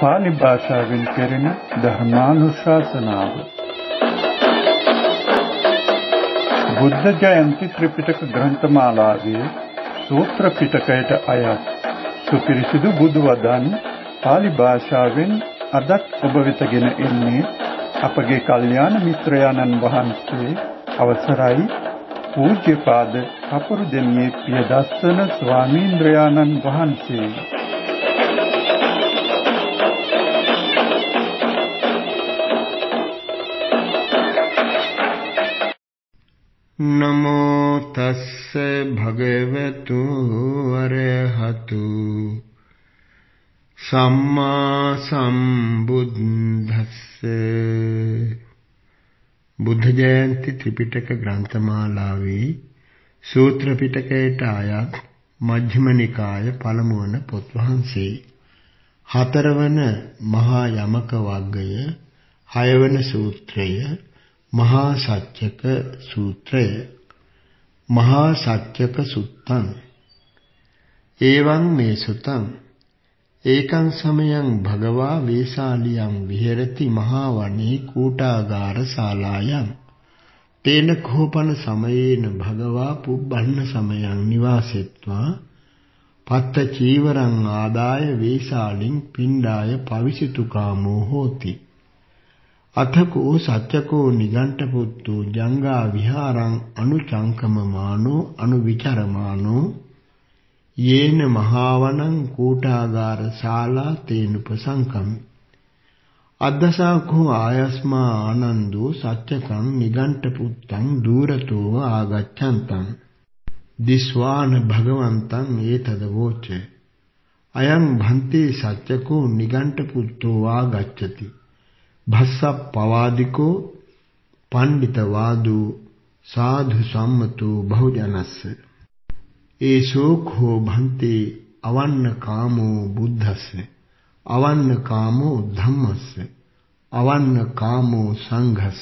පාලි භාෂාවෙන් කෙරෙන ධර්මානුශාසනාව. බුද්ධ ජයන්ති ත්‍රිපිටක ග්‍රන්ථමාලාවේ සූත්‍ර පිටකයට අයත් සුපිරිසිදු බුදු වදන් පාලි භාෂාවෙන් අදත් ඔබ වෙතගෙන එන්නේ අපගේ කල්යාණ මිත්‍රයාණන් වහන්සේ අවසරයි පූජ්‍යපාද අපුරුදෙනියේ පියදස්සන ස්වාමීන්ද්‍රයාණන් වහන්සේ. නමෝ තස්ස භගවතු අරහතු සම්මා සම්බුද්දස්ස. බුද්ධ ජයන්ති ත්‍රිපිටක ග්‍රන්ථමාලාවේ සූත්‍ර පිටකයට අයත් මජ්ක්‍ධිම නිකාය පළමු වන පොත් වහන්සේ. හතරවන මහා යමක වග්ගය, හයවන සූත්‍රය මහා සච්චක සූත්‍රය. මහා සච්චක සුත්තං එවං මේ සුතං ඒකං සමයං භගවා වේසාලියං විහෙරති මහා වනේ කූටාගාර ශාලායං තේන කෝපන සමයේන භගවා පුබ්බන්න සමයං නිවාසෙත්වා පත්ත චීවරං ආදාය වේසාලින් පිණ්ඩාය පවිසිතුකාමෝ හෝති. අතකෝ සත්‍යකෝ නිගණ්ඨපුත්තු ජංගා විහාරං අනුචංකමමානෝ අනුවිචරමානෝ යේන මහාවනං කූටාගාර ශාලා තේනුපසංකමි. අද්දසාකෝ ආයස්මා ආනන්දෝ සත්‍යකං නිගණ්ඨපුත්තං දූරතෝව ආගච්ඡන්තං දිස්වාන භගවන්තං ඒතද වෝච අයං භන්තේ සත්‍යකෝ නිගණ්ඨපුත්තෝ ආගච්ඡති භස්සප්පවාදිකෝ පණ්ඩිත වාදු සාධු සම්මතෝ බහුජනස්ස ඒසෝ කෝ භන්තේ අවන්න කාමෝ බුද්ධස්ස අවන්න කාමෝ ධම්මස්ස අවන්න කාමෝ සංඝස්ස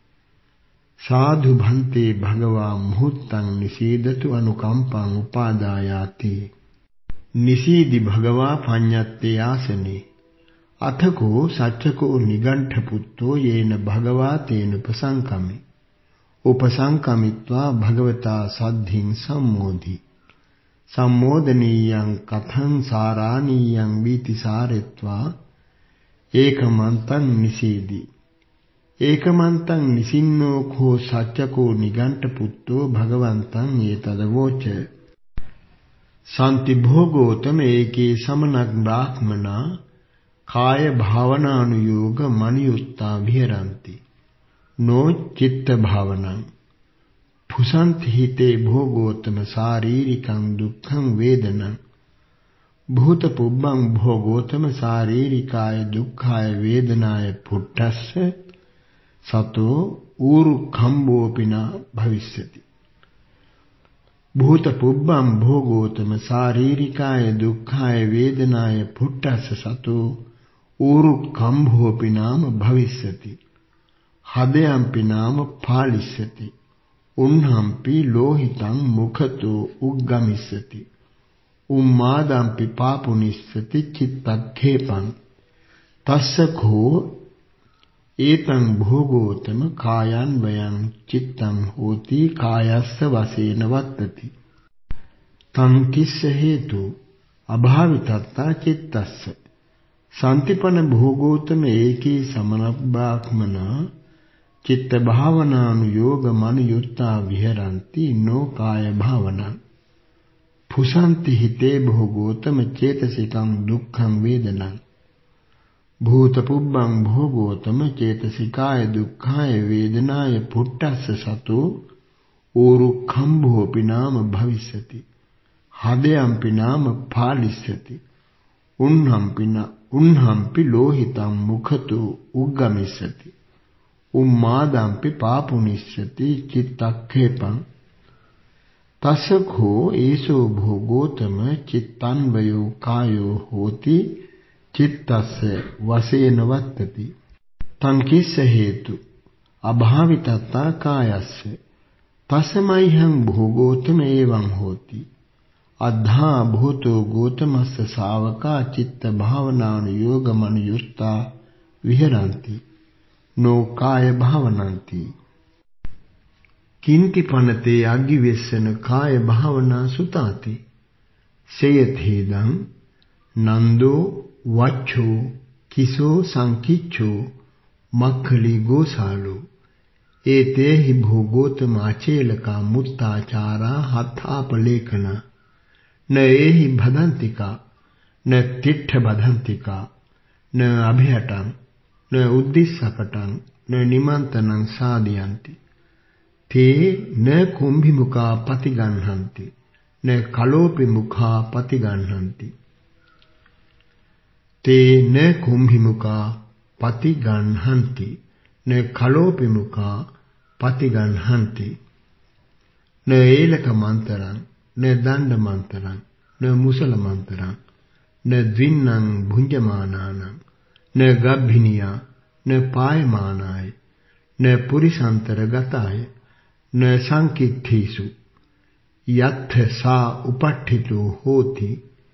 සාධු භන්තේ භගවා මුහුත්තං නිසීදතු අනුකම්පං උපාදායාති නිසීදි භගවා පඤ්ඤත්තේ ආසනේ අතකෝ සච්චකෝ නිගණ්ඨපුත්තෝ යේන භගවා තේන උපසංකමි උපසංකමිත්වා භගවතා සද්ධින් සම්මෝධි සම්මෝදනීයං කතං සාරාණීයං වීති සාරෙත්වා ඒකමන්තං නිසීදි ඒකමන්තං නිසින්නෝ කෝ සච්චකෝ නිගණ්ඨපුත්තෝ භගවන්තං ඒතදවෝච සම්ති භෝගෝතම ඒකේ සමනක් බ්‍රාහ්මනා කාය භාවනානුයෝග මනියුත්තා විහෙරಂತಿ නෝ චිත්ත භාවනං පුසන්ති හිතේ භෝගෝතම ශාරීරිකං දුක්ඛං වේදනං භූත පුබ්බං භෝගෝතම ශාරීරිකාය දුක්ඛාය වේදනාය පුට්ඨස්ස සතෝ ඌරු කම්බෝපිනා භවිස්සති. භූත පුබ්බං භෝගෝතම ශාරීරිකාය දුක්ඛාය වේදනාය පුට්ඨස්ස සතෝ ඌරු කම්භෝපි නාම භවිස්සති. හදයම්පි නාම පාලිස්සති. උන්හම්පි ලෝහිතං මුඛතෝ උග්ගමිස්සති. උම්මාදම්පි පාපුනිස්සති චිත්තක්ඛේපං තස්සකෝ ඒතං භෝගෝතම කායං වයං චිත්තං හෝති කායස්ස වශේන වත්තති. තං කිස්ස හේතු අභාවිතත්තා චිත්තස්ස සම්තිපන භෝගෝතම ඒකී සමනබ්බාක්මනා චිත්ත භාවනානුයෝග මනුයුත්තා විහෙරಂತಿ නෝ කාය භාවනං පුසන්ති හිතේ භෝගෝතම චේතසිකං දුක්ඛං වේදනං භූත පුබ්බං භෝගෝතම චේතසිකාය දුක්ඛාය වේදනාය පුට්ඨස්ස සතෝ ඌරුක්ඛම් භෝපි නාම භවිස්සති. හදයම්පි නාම පාලිස්සති. උන්හම්පි ලෝහිතං මුඛතෝ උග්ගමිස්සති. උම්මාදම්පි පාපුනිස්සති චිත්තක්ඛේපං තස්සකෝ ඒසෝ භෝගෝතම චිත්තන්වයෝ කායෝ හෝති චිත්තස්ස වශේන වත්තති. තං කිස්ස හේතු අභාවිතත්තා කායස්ස තස්සමයිහං භෝගෝතම එවං හෝති अद्धा भूतो गौतमस्य सावका चित्त भावनानुयोगमनुयुक्ता विहरन्ति नो काय भावनान्ति। किंति पनते अग्गिवेशन काय भावना सुताति सेयथेदं नंदो वच्छो किसो संकिच्छो मक्खली गोसालो एते हि भोगोतमाचेलका मुत्ताचारा हथापलेखना न एहि भदन्तिका न तिट्ठ भदन्तिका न अभिहटं न उद्दिश्यकटं न निमन्त्रणं साधयन्ति ते न कुंभिमुखा पतिगह्णन्ति न कलोपिमुखा पतिगह्णन्ति ते न कुंभिमुखा पतिगह्णन्ति न कलोपिमुखा पतिगह्णन्ति न एलकमन्तरं न दण्डमन्तरं न मुसलमन्तरं न द्विन्नं भुञ्जमानानां न गभ्भिनिया न पायमानाय न पुरिसन्तरगताय न संकित्थिषु यत्थ सा उपठितो होति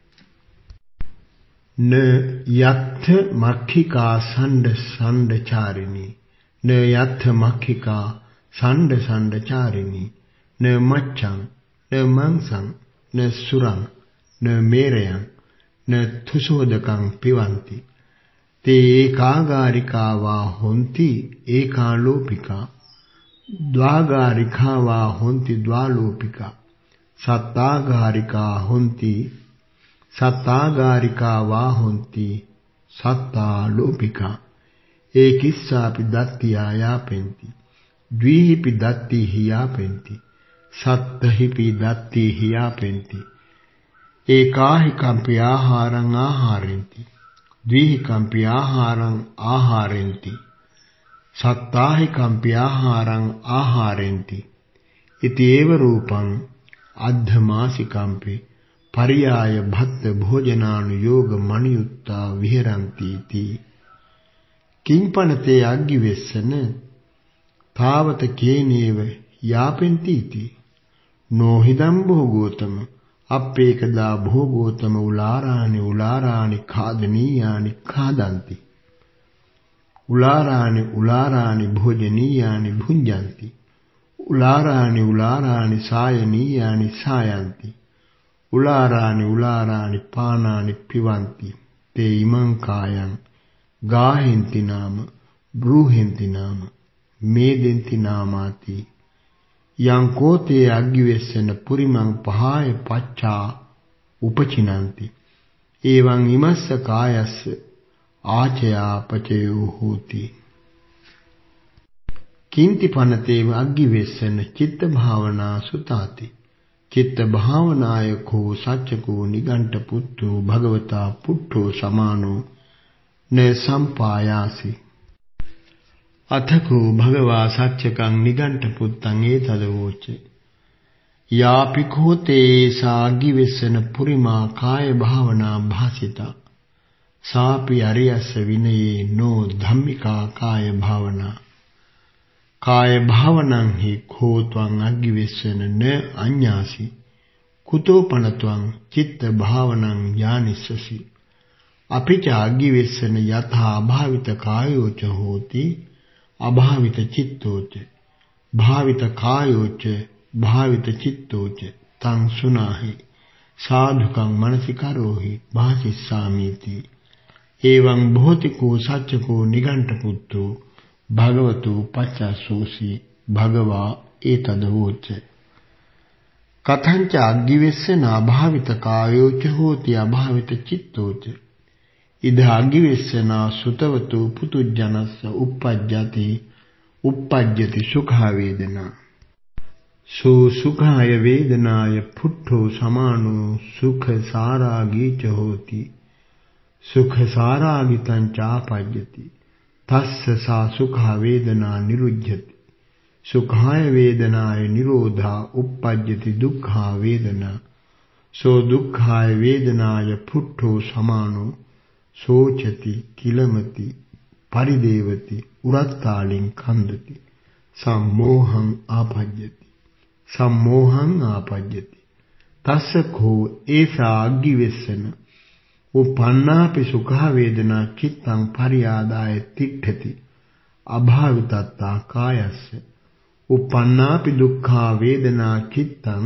न यत्थ मक्षिका संड संडचारिणी न यत्थ मक्षिका संड संडचारिणी न मच्छं न मांसं न सुरं न मेरयं न थुसोदकं पिबन्ति ते एकागारिका वा होन्ति एकालोपिका द्वागारिका वा होन्ति द्वालोपिका सत्तागारिका होन्ति सत्तागारिका वा होन्ति सत्तालोपिका एकिस्सापि दत्तिया यापन्ति द्विहिपि दत्तिः यापन्ति सत्तहिपि दत्तिः यापन्ति एकाहि कम्पि आहारं आहारन्ति द्विहि कम्पि आहारं आहारन्ति सत्ताहि कम्पि आहारं आहारन्ति इति एव रूपं अद्धमासिकम्पि पर्याय भक्त भोजनानुयोग मणियुक्ता विहरन्ति इति। किंपनते अग्गिवेशन तावत केनेव यापन्ति इति नोहिदं भोगोतम अप्येकदा भोगोतम उलाराणि खादनीयानि खादन्ति उलाराणि भोजनीयानि भुञ्जन्ति उलाराणि सायनीयानि सायन्ति उलाराणि पानानि पिबन्ति ते इमं कायं गाहिन्ति नाम ब्रूहिन्ति नाम मेदिन्ति नामाति यंकोते अग्गिवेशन पुरिमं पहाय पच्चा उपचिनन्ति एवं इमस्य कायस्य आचयापचयो होति। किंति पनते अग्गिवेशन चित्त भावना सुताति चित्त भावनाय को सच को निगंट पुत्रो भगवता पुट्ठो समानो न संपायासि अथको भगवा सच्चकं निगंट पुत्तं एतदवोच यापिकोते साग्गिवेशन पुरिमा काय भावना भासिता सापि अरियस्य विनये नो धम्मिका काय भावना काय भावनं हि खो त्वं अग्गिवेशन न अन्यासि कुतोपन त्वं चित्त भावनं जानिष्यसि अपि च अग्गिवेशन यथा अभावित कायो च होति अभावित चित्तो च भावित कायो च भावित चित्तो च तं सुनाहि साधुकं मनसि करोहि भासिष्यामीति एवं भौतिको सच्चको निघंटपुत्रो भगवतो पच्चासोऽसि भगवा एतदवोच कथंच अग्गिवेशन अभावित कायो च होति अभावित चित्तो च इद अग्गिवेशन सुतवतो पुतुजनस्य uppajjati sukha vedana सो सुखाय वेदनाय पुट्ठो समानो सुख सारागी च होति सुख सारागितं चापज्यति तस्य सा सुखा वेदना निरुध्यति सुखाय वेदनाय निरोधा uppajjati दुःखा वेदना सो दुःखाय वेदनाय पुट्ठो समानो शोचति किलमति परिदेवति उरत्तालिं खंदति सम्मोहं आपज्यति තස්සකෝ ඒසා අග්ගිවෙස්සන උපන්නාපි සුඛ වේදනා චිත්තං පරියාදාය තිට්ඨති අභාවිතත්තා කායස්ස උපන්නාපි දුක්ඛ වේදනා චිත්තං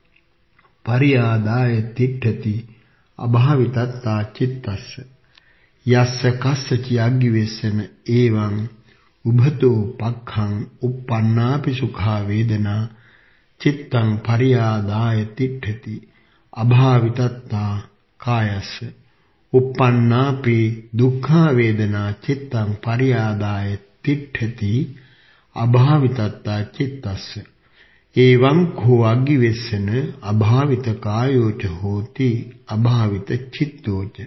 පරියාදාය තිට්ඨති අභාවිතත්තා චිත්තස්ස යස්ස කස්සචි අග්ගිවෙස්සන එවං උභතෝ පක්ඛං uppannāpi sukha vedanā cittaṃ pariyādāya tiṭṭhati abhāvitattā kāyassa uppannāpi dukkha vedanā cittaṃ pariyādāya tiṭṭhati abhāvitattā cittassa evaṃ kho aggivessana abhāvita kāyoca hoti abhāvita cittoca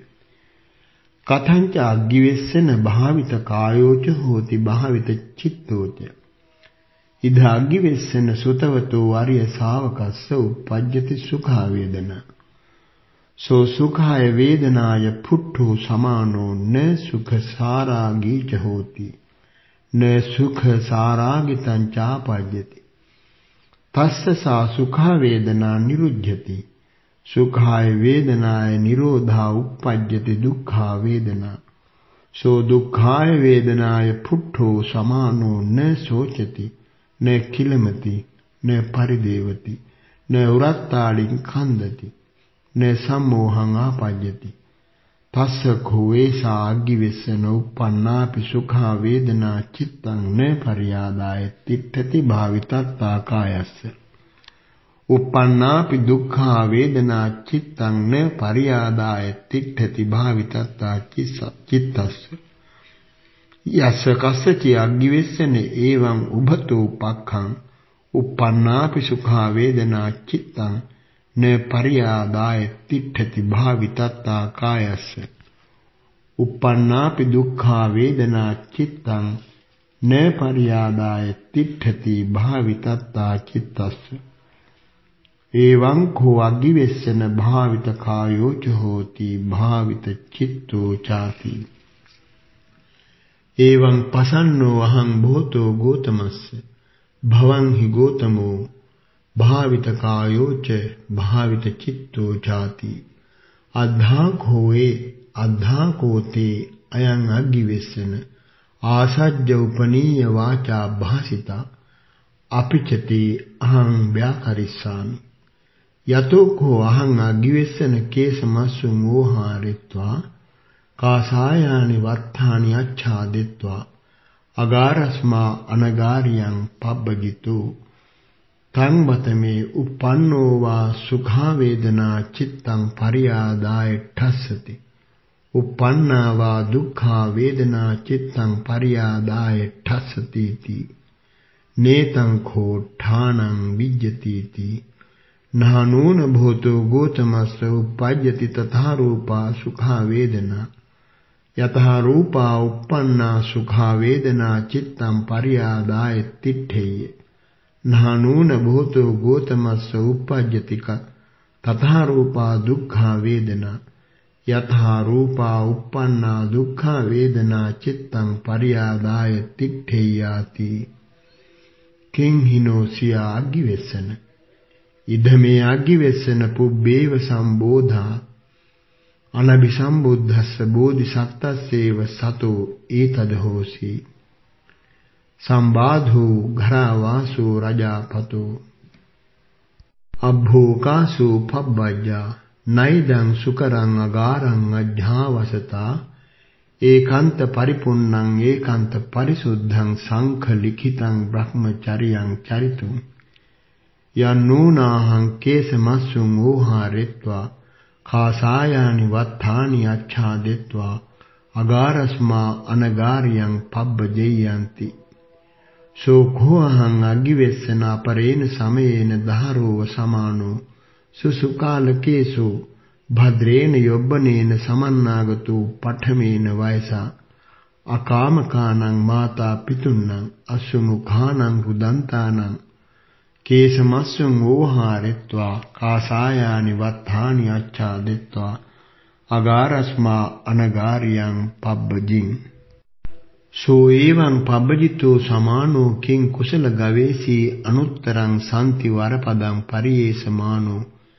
कथंच अग्गिवेस्सन भावित कायोच होति भावित चित्तोच इध अग्गिवेस्सन सुतवतो आर्य सावकस्य उपपद्यति सुखा वेदना सो सुखाय वेदनाय फुट्ठो समानो न सुख सारागीच होति न सुख सारागितं चापद्यति तस्य सा सुखा वेदना निरुध्यति सुखाय वेदनाय निरोधा uppajjati दुःखा वेदना सो दुःखाय वेदनाय फुट्ठो समानो न शोचति न किलमति न परिदेवति न उरत्तालिं खंदति न सम्मोहं आपज्यति तस्य को एषा अग्गिवेस्सन uppannāpi sukha वेदना चित्तं न पर्यादाय तिष्ठति भावितत्ता कायस्य uppannāpi dukkha vedanā cittaṃ न pariyādāya tiṭṭhati bhāvitattā cittassa yassa kassati aggivessane evaṃ ubhato pakkhaṃ uppannāpi sukha vedanā cittaṃ न pariyādāya tiṭṭhati bhāvitattā kāyassa uppannāpi dukkha vedanā cittaṃ न pariyādāya tiṭṭhati bhāvitattā cittassa एवं को अग्गिवेस्सन भावित कायोच होति भावित चित्तो चाति एवं पसन्नो अहं भूतो गोतमस्य भवं हि गोतमो भावित कायोच भावित चित्तो चाति अद्धा कोते अयं अग्गिवेस्सन आसज्ज उपनीय वाचा भासिता अपिचते अहं व्याकरिष्यामि यतो को अहं अग्गिवेस्सन केशमस्सु मोहारित्वा कासायानि वत्थानि आच्छादित्वा अगारस्मा अनगार्यं पब्बजितो तं बतमे uppannō वा सुखा वेदना चित्तं पर्यादाय ठस्सति uppannā वा दुःखा वेदना चित्तं पर्यादाय ठस्सतीति नेतं खो ठानं विज्जतीति नानून भूतो गोतमस्य उपपद्यति तथा रूपा सुखा वेदना यथा रूपा uppannā सुखा वेदना चित्तं पर्यादाय तिष्ठेय नानून भूतो गोतमस्य उपपद्यति तथा रूपा दुःखा वेदना यथा रूपा uppannā दुःखा वेदना चित्तं पर्यादाय तिष्ठेयाति किं हिनो सिया अग्गिवेस्सन इधमे अग्गिवेस्सन पुब्बेव संबोधा अनभिसंबुद्धस्य बोधिसत्तस्यैव सतो एतद्होसि संबाधो घरावासो रजापतो अभ्भोकासो पब्बज्जा नैदं सुकरं अगारं अध्यावसता एकांत परिपूर्णं एकांत परिशुद्धं संख लिखितं ब्रह्मचर्यं चरितुं यन्नूनाहं केशमस्सु मोहारित्वा कासायानि वत्थानि आच्छादित्वा अगारस्मा अनगार्यं पब्बजेयन्ति सोऽहं अग्गिवेस्सन अपरेण समयेन धारोव समानो सुसुकालकेशो भद्रेण यौवनेन समन्नागतो पठमेन वयसा अकामकानां माता पितुन्नां अश्वमुखानां रुदन्तानां केशमस्सु मोहारित्वा कासायानि वत्थानि आच्छादित्वा अगारस्मा अनगार्यं पब्बजिन् सो एवं पब्बजितो समानो किं कुशल गवेषी अनुत्तरं सन्ति वरपदं परियेषमानो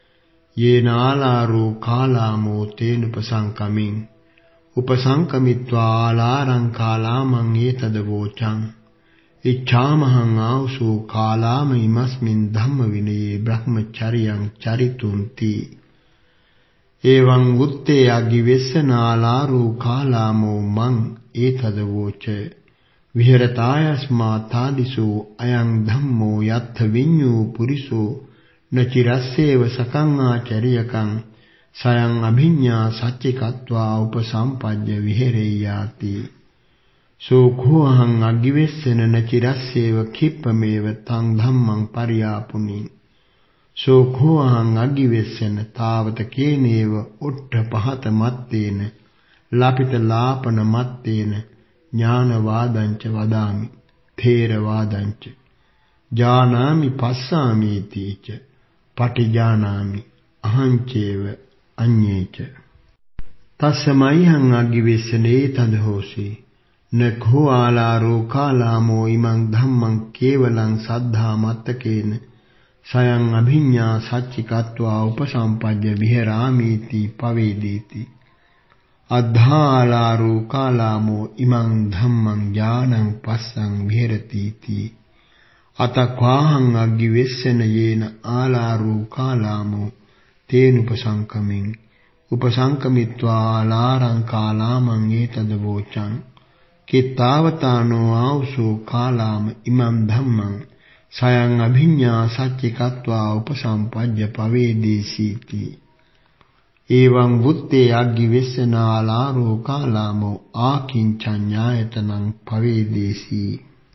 යේනාලාරෝ කාලාමෝ තේනුපසංකමින් උපසංකමිත්වා ආලාරං කාලාමං ඒතද වෝචං ඉච්ඡාමහං ආවසෝ කාලාම ඉමස්මින් ධම්ම විනයේ බ්‍රහ්මචර්යං චරිතුන්ති එවං උත්තේ අග්ගිවෙස්සනාලාරෝ කාලාමෝ මං ඒතද වෝච විහෙරතායස්මා තාදිසෝ අයං ධම්මෝ යත්ථ විඤ්ඤෝ පුරිසෝ නචිරස්සේව සකං ආචරියකං සයං අභිඤ්ඤා සච්චිකත්වා උපසම්පජ්ජ විහෙරෙය්‍යාති සෝඛෝ අහං අග්ගිවෙස්සන නචිරස්සේව කිප්පමේව තං ධම්මං පරියාපුනි සෝඛෝ අහං අග්ගිවෙස්සන තාවත කේනේව උට්ඨ පහත මත්තේන ලපිත ලාපන මත්තේන ඥානවාදංච වදාමි ථේරවාදංච ජානාමි පස්සාමීතිච පටිජානාමි අහංචේව අඤ්ඤේච තස්සමයිහං අග්ගිවෙස්සනේ තදහෝසි නඛෝ ආලාරෝ කාලාමෝ ඉමං ධම්මං කේවලං සද්ධා මත්තකේන සයං අභිඤ්ඤා සච්චිකත්වා උපසම්පජ්ජ විහෙරාමීති පවේදීති අද්ධාලාරෝ කාලාමෝ ඉමං ධම්මං ඥානං පස්සං විහෙරතිති අතක්වාහං අග්ගිවෙස්සන යේන ආලාරෝ කාලාමෝ තේනුපසංකමින් උපසංකමිත්වා ආලාරං කාලාමං ඒතද වෝචං කිත්තාවතානෝ ආවසෝ කාලාම ඉමං ධම්මං සයං අභිඤ්ඤා සච්චිකත්වා උපසම්පජ්ජ පවේදීසීති එවං වුත්තේ අග්ගිවෙස්සනාලාරෝ කාලාමෝ ආකින්චඤ්ඤායතනං පවේදේසී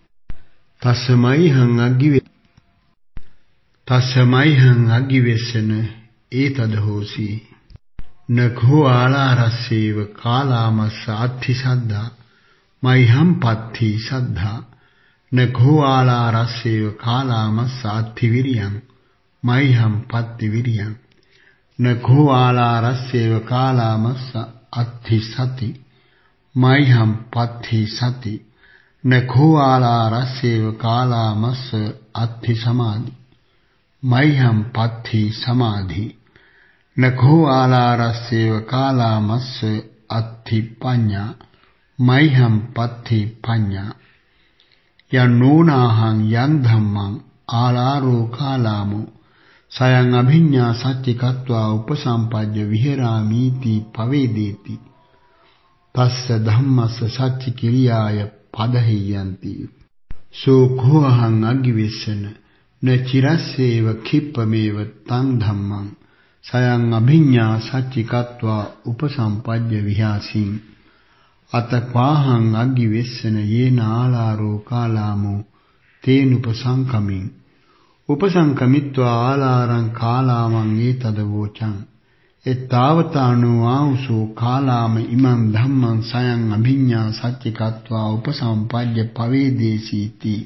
තස්සමයිහං අග්ගිවෙස්සන ඒතද හෝසි නඛෝ ආලාරස්සේව කාලාමස්ස අත්ථි සද්ධා මයිහං පත්ථි සද්ධා නඛෝ ආලාරස්සේව කාලාමස්ස අත්ථි විරියං මයිහං පත්ති විරියං නඛෝ ආලාරස්සේව කාලාමස්ස අත්ථි සති මයිහං පත්ථි සති නඛෝ ආලාරස්සේව කාලාමස්ස අත්ථි සමාධි මයිහං පත්ථි සමාධි නඛෝ ආලාරස්සේව කාලාමස්ස අත්ථි පඤ්ඤා මයිහං පත්ථි පඤ්ඤා යන්නෝනාහං යං ධම්මං ආලාරෝ කාලාමෝ සයං අභිඤ්ඤා සච්චිකත්වා උපසම්පජ්ජ විහෙරාමීති පවේදේති තස්ස ධම්මස්ස සච්චි කිරියාය පදහෙයන්ති සෝඛෝ අහං අග්ගිවෙස්සන නචිරස්සේව කිප්පමේව තං ධම්මං සයං අභිඤ්ඤා සච්චිකත්වා උපසම්පජ්ජ විහාසින් අතක්වාහං අග්ගිවෙස්සන යේන ආලාරෝ කාලාමෝ තේනුපසංකමින් උපසංකමිත්වා ආලාරං කාලාමං ඒතද වෝචං එත්තාවතානෝ ආවසෝ කාලාම ඉමං ධම්මං සයං අභිඤ්ඤා සච්චිකත්වා උපසම්පජ්ජ පවේදේසීති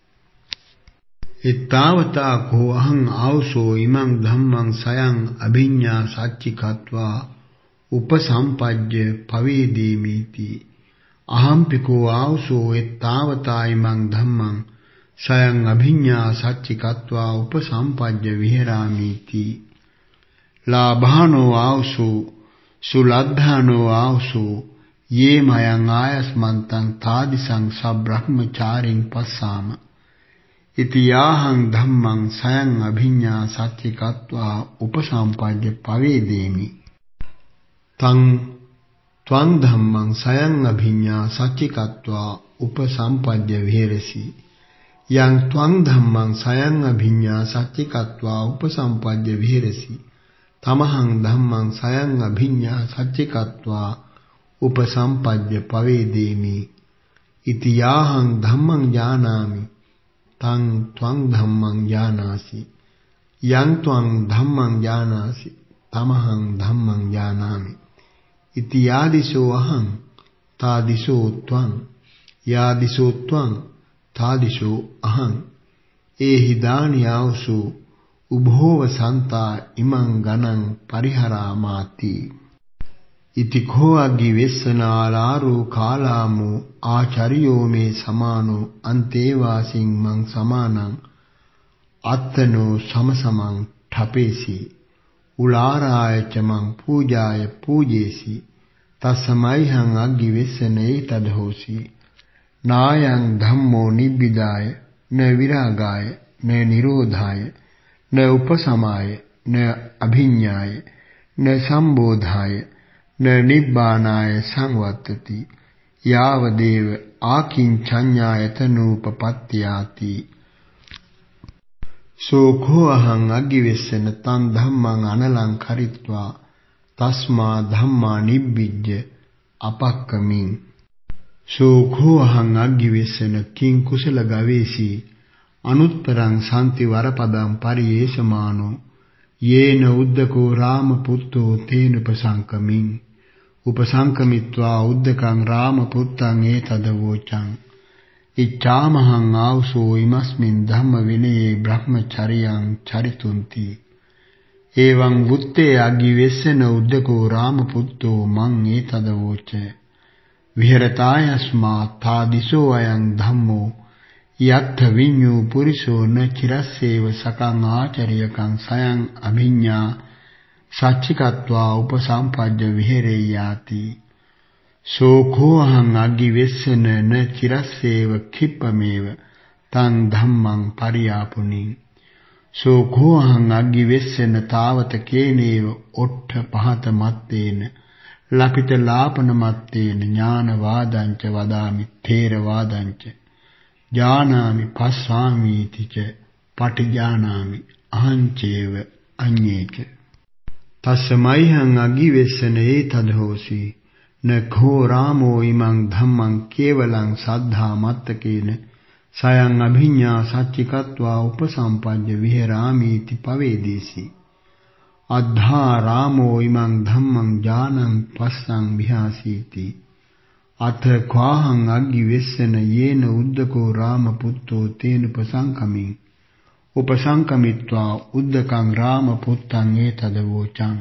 එත්තාවතා කෝ අහං ආවසෝ ඉමං ධම්මං සයං අභිඤ්ඤා සච්චිකත්වා උපසම්පජ්ජ පවේදීමීති අහම්පිකෝ ආවසෝ එත්තාවතා ඉමං ධම්මං සයං අභිඤ්ඤා සච්චිකත්වා උපසම්පජ්ජ විහෙරාමීති ලාභානෝ ආවසෝ සුලද්ධානෝ ආවසෝ යේ මයං ආයස්මන්තං තාදිසං සබ්‍රහ්මචාරින් පස්සාම ඉතියාහං ධම්මං සයං අභිඤ්ඤා සච්චිකත්වා උපසම්පජ්ජ පවේදේමි තං ත්වං ධම්මං සයං අභිඤ්ඤා සච්චිකත්වා උපසම්පජ්ජ විහෙරසි යං ත්වං ධම්මං සයං අභිඤ්ඤා සච්චිකත්වා උපසම්පජ්ජ විහෙරසි තමහං ධම්මං සයං අභිඤ්ඤා සච්චිකත්වා උපසම්පජ්ජ පවේදේමි ඉති යාහං ධම්මං ඥානාමි තං ත්වං ධම්මං ඥානාසි යං ත්වං ධම්මං ඥානාසි තමහං ධම්මං ඥානාමි ඉති යාදිසෝ අහං තාදිසෝ ත්වං යාදිසෝ ත්වං තාදිසෝ අහං ඒහි දානියාවසු උභෝව සන්තා ඉමං ගණං පරිහරාමාති ඉති කෝ අග්ගිවෙස්සනාලාරෝ කාලාමෝ ආචාර්යෝ මේ සමානෝ අන්තේවාසින් මං සමානං අත්තනෝ සමසමං ඨපේසි උලාරාය චමං පූජාය පූජේසි තස්සමයිහං අග්ගිවෙස්සනේ තදහෝසි නායං ධම්මෝ නිබ්බිදාය න විරාගාය න නිරෝධාය න උපසමාය න අභිඤ්ඤාය න සම්බෝධාය න නිබ්බානාය සංවත්තති යාවදේව ආකින්චඤ්ඤායතනූපපත්තියාති සෝඛෝ අහං අග්ගිවෙස්සන තං ධම්මං අනලං කරිත්වා තස්මා ධම්මා නිබ්බිජ්ජ අපක්කමින් සෝඛෝ අහං අග්ගිවෙස්සන කිං කුසල ගවේසී අනුත්තරං සම්ති වරපදං පරියේෂමානෝ යේන උද්දකෝ රාම පුත්තෝ තේන උපසංකමින් උපසංකමිත්වා උද්දකං රාම පුත්තං ඒතදවෝචං ඉච්ඡාමහං ආවසෝ ඉමස්මින් ධම්ම විනයේ බ්‍රහ්මචරියං චරිතුන්ති එවං වුත්තේ අග්ගිවෙස්සන උද්දකෝ රාම පුත්තෝ මං ඒතදවෝච විහෙරතායස්මා තාදිසෝ අයං ධම්මෝ යත්ථ විඤ්ඤෝ පුරිසෝ න චිරස්සේව සකං ආචරියකං සයං අභිඤ්ඤා සච්චිකත්වා උපසම්පජ්ජ විහෙරෙය්‍යාති සෝඛෝ අහං අග්ගිවෙස්සන න චිරස්සේව කිප්පමේව තං ධම්මං පරියාපුනි සෝඛෝ අහං අග්ගිවෙස්සන තාවත කේනේව ඔට්ඨ පහත මත්තේන ලපිත ලාපන මත්තේන ඥාන වාදංච වදාමි තේර වාදංච ජානාමි පස්සාමීතිච පටිජානාමි අහංචේව අඤ්ඤේච තස්සමයිහං අග්ගිවෙස්සන ඒතදහෝසි නඛෝ රාමෝ ඉමං ධම්මං කේවලං සද්ධා මත්තකේන සයං අභිඤ්ඤා සච්චිකත්වා උපසම්පජ්ජ විහෙරාමීති පවේදේසි අද්ධා රාමෝ ඉමං ධම්මං ඥානං පස්සං විහාසීති අත ඛාහං අග්ගිවෙස්සන යේන උද්දකෝ රාම පුත්තෝ තේන උපසංකමින් උපසංකමිත්වා උද්දකං රාම පුත්තං ඒතදවෝචං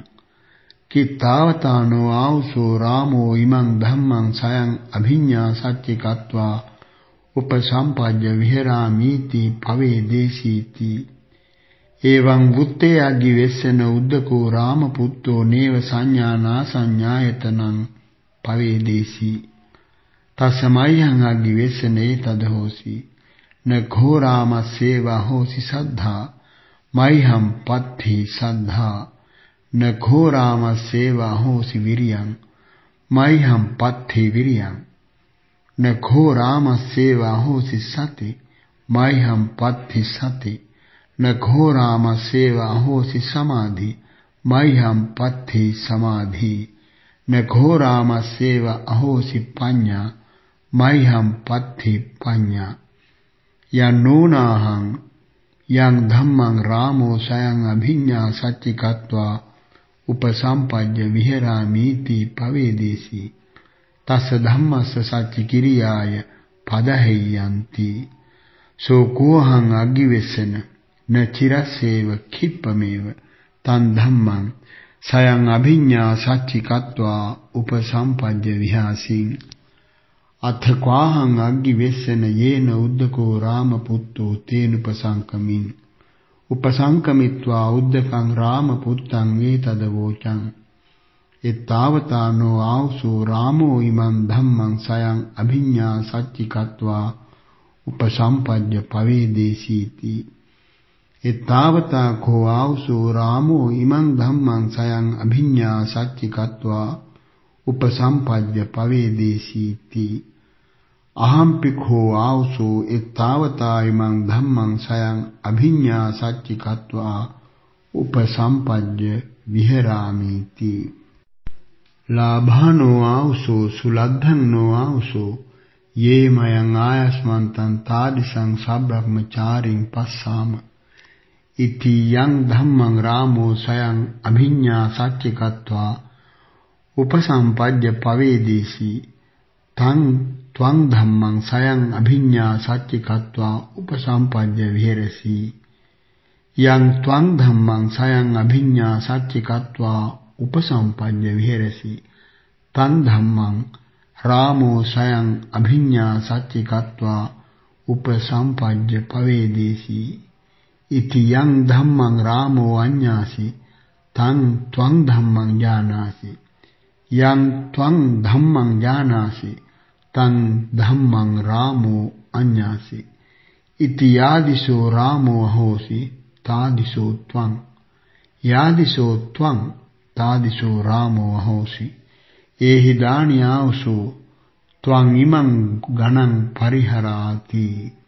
කිත්තාවතානෝ ආවසෝ රාමෝ ඉමං ධම්මං සයං අභිඤ්ඤා සච්චිකත්වා උපසම්පජ්ජ විහෙරාමීති පවේදේසීති එවං වුත්තේ අග්ගිවෙස්සන උද්දකෝ රාම පුත්තෝ නේව සංඥානා සංඥායතනං පවේදේසි තස්සමයිහං අග්ගිවෙස්සනේ තදහෝසි නඛෝ රාමස්සේවා හෝසි සද්ධා මයිහං පත්ථි සද්ධා නඛෝ රාමස්සේවා හෝසි විරියං මයිහං පත්ථි විරියං නඛෝ රාමස්සේවා හෝසි සති මයිහං පත්ථි සති නඛෝ රාමස්සේවා හෝසි සමාධි මයිහං පත්ථි සමාධි නඛෝ රාමස්සේවා අහෝසි පඤ්ඤා මයිහං පත්ථි පඤ්ඤා යන්නෝනාහං යං ධම්මං රාමෝ සයං අභිඤ්ඤා සච්චිකත්වා උපසම්පජ්ජ විහෙරාමීති පවේදේසි තස්ස ධම්මස්ස සච්චි කිරියාය පදහෙය්‍යන්ති සෝකෝහං අග්ගිවෙස්සන න චිරස්සේව කිප්පමේව තං ධම්මං සයං අභිඤ්ඤා සච්චිකත්වා උපසම්පජ්ජ විහාසින් අත්ථ ඛාහං අග්ගිවෙස්සන යේන උද්දකෝ රාම පුත්තෝ තේන උපසංකමින් උපසංකමිත්වා උද්දකං රාම පුත්තං ඒතදවෝචං එත්තාවතානෝ ආවසෝ රාමෝ ඉමං ධම්මං සයං අභිඤ්ඤා සච්චිකත්වා උපසම්පජ්ජ පවේදේසීති එත්තාවතා කෝ ආවසෝ රාමෝ ඉමං ධම්මං සයං අභිඤ්ඤා සච්චිකත්වා උපසම්පජ්ජ පවේදේසීති අහම්පි කෝ ආවසෝ එත්තාවතා ඉමං ධම්මං සයං අභිඤ්ඤා සච්චිකත්වා උපසම්පජ්ජ විහෙරාමීති ලාභානෝ ආවසෝ සුලද්ධන්නෝ ආවසෝ යේ මයං ආයස්මන්තං තාදිසං සබ්‍රහ්මචාරින් පස්සාම ඉති යං ධම්මං රාමෝ සයං අභිඤ්ඤා සච්චිකත්වා උපසම්පජ්ජ පවේදේසි තං ත්වං ධම්මං සයං අභිඤ්ඤා සච්චිකත්වා උපසම්පජ්ජ විහෙරසි යං ත්වං ධම්මං සයං අභිඤ්ඤා සච්චිකත්වා උපසම්පජ්ජ විහෙරසි තං ධම්මං රාමෝ සයං අභිඤ්ඤා සච්චිකත්වා උපසම්පජ්ජ පවේදේසි ඉති යං ධම්මං රාමෝ අඤ්ඤාසි තං ත්වං ධම්මං ඥානාසි යං ත්වං ධම්මං ඥානාසි තං ධම්මං රාමෝ අඤ්ඤාසි ඉති යාදිසෝ රාමෝ හෝසි තාදිසෝ ත්වං යාදිසෝ ත්වං තාදිසෝ රාමෝ හෝසි ඒහි දානියාවසෝ ත්වං ඉමං ගණං පරිහරාති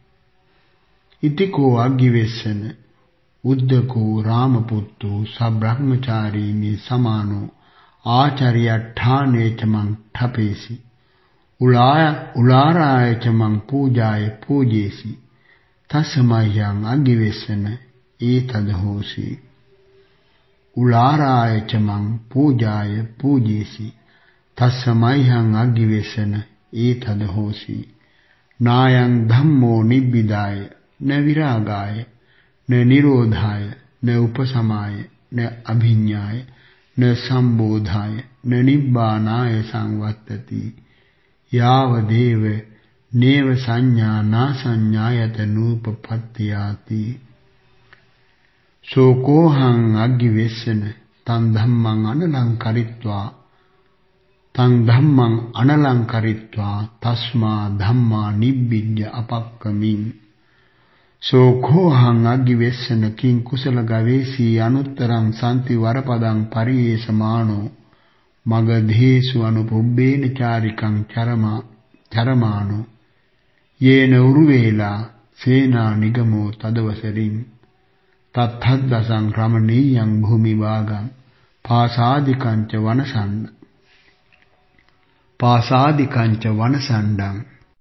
ඉතිකෝ අග්ගිවෙස්සන උද්දකෝ රාමපුත්තෝ සබ්‍රහ්මචාරීනි සමානෝ ආචාර්යඨානේච මං ඨපේසි උලාරායච මං පූජාය පූජේසි තස්මයං අග්ගිවෙස්සන ඒතද හෝසි උලාරායච මං පූජාය පූජේසි තස්මයං අග්ගිවෙස්සන ඒතද හෝසි නායං ධම්මෝ නිබ්බිදාය න විරාගාය න නිරෝධාය න උපසමාය න අභිඤ්ඤාය න සම්බෝධාය න නිබ්බානාය සංවත්තති යාව දේව නේව සංඥා නා සංඥායත නූපපත්තියාති සෝකෝහං අග්ගිවෙස්සන තං ධම්මං අනලංකරිත්වා තස්මා ධම්මා නිබ්බිජ්ජ අපක්කමින් සෝඛෝහං අග්ගිවෙස්සන කිං කුසල ගවේසී අනුත්තරං සම්ති වරපදං පරියේසමානෝ මගධේසු අනුපුබ්බේන චාරිකං චරමානෝ යේන උරුවේලා සේනා නිගමෝ තදවසරින් තත්ථද්දසං රමණීයං භූමි වාගං පාසාදිකංච වනසණ්ඩං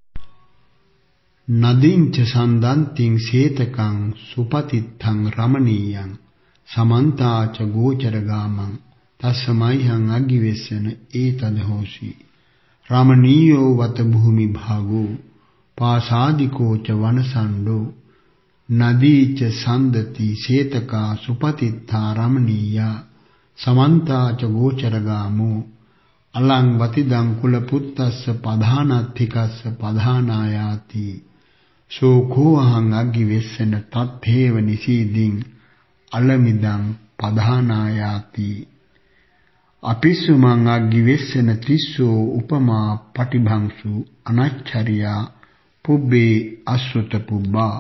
නදීංච සන්දන්තිං සේතකං සුපතිත්තං රමණීයං සමන්තාච ගෝචරගාමං තස්සමයිහං අග්ගිවෙස්සන ඒතද හෝසි රමණීයෝ වත භූමි භාගෝ පාසාදිකෝච වනසණ්ඩෝ නදීච සන්දති සේතකා සුපතිත්තා රමණීයා සමන්තාච ගෝචරගාමෝ අලං වතිදං කුල පුත්තස්ස පධානත්ථිකස්ස පධානායාති සෝඛෝහං අග්ගිවෙස්සන තත්තේව නිසීදින් අලමිදං පධානායාති අපිසුමං අග්ගිවෙස්සන තිස්සෝ උපමා පටිභංසු අනච්චරියා පුබ්බේ අස්සුත පුබ්බා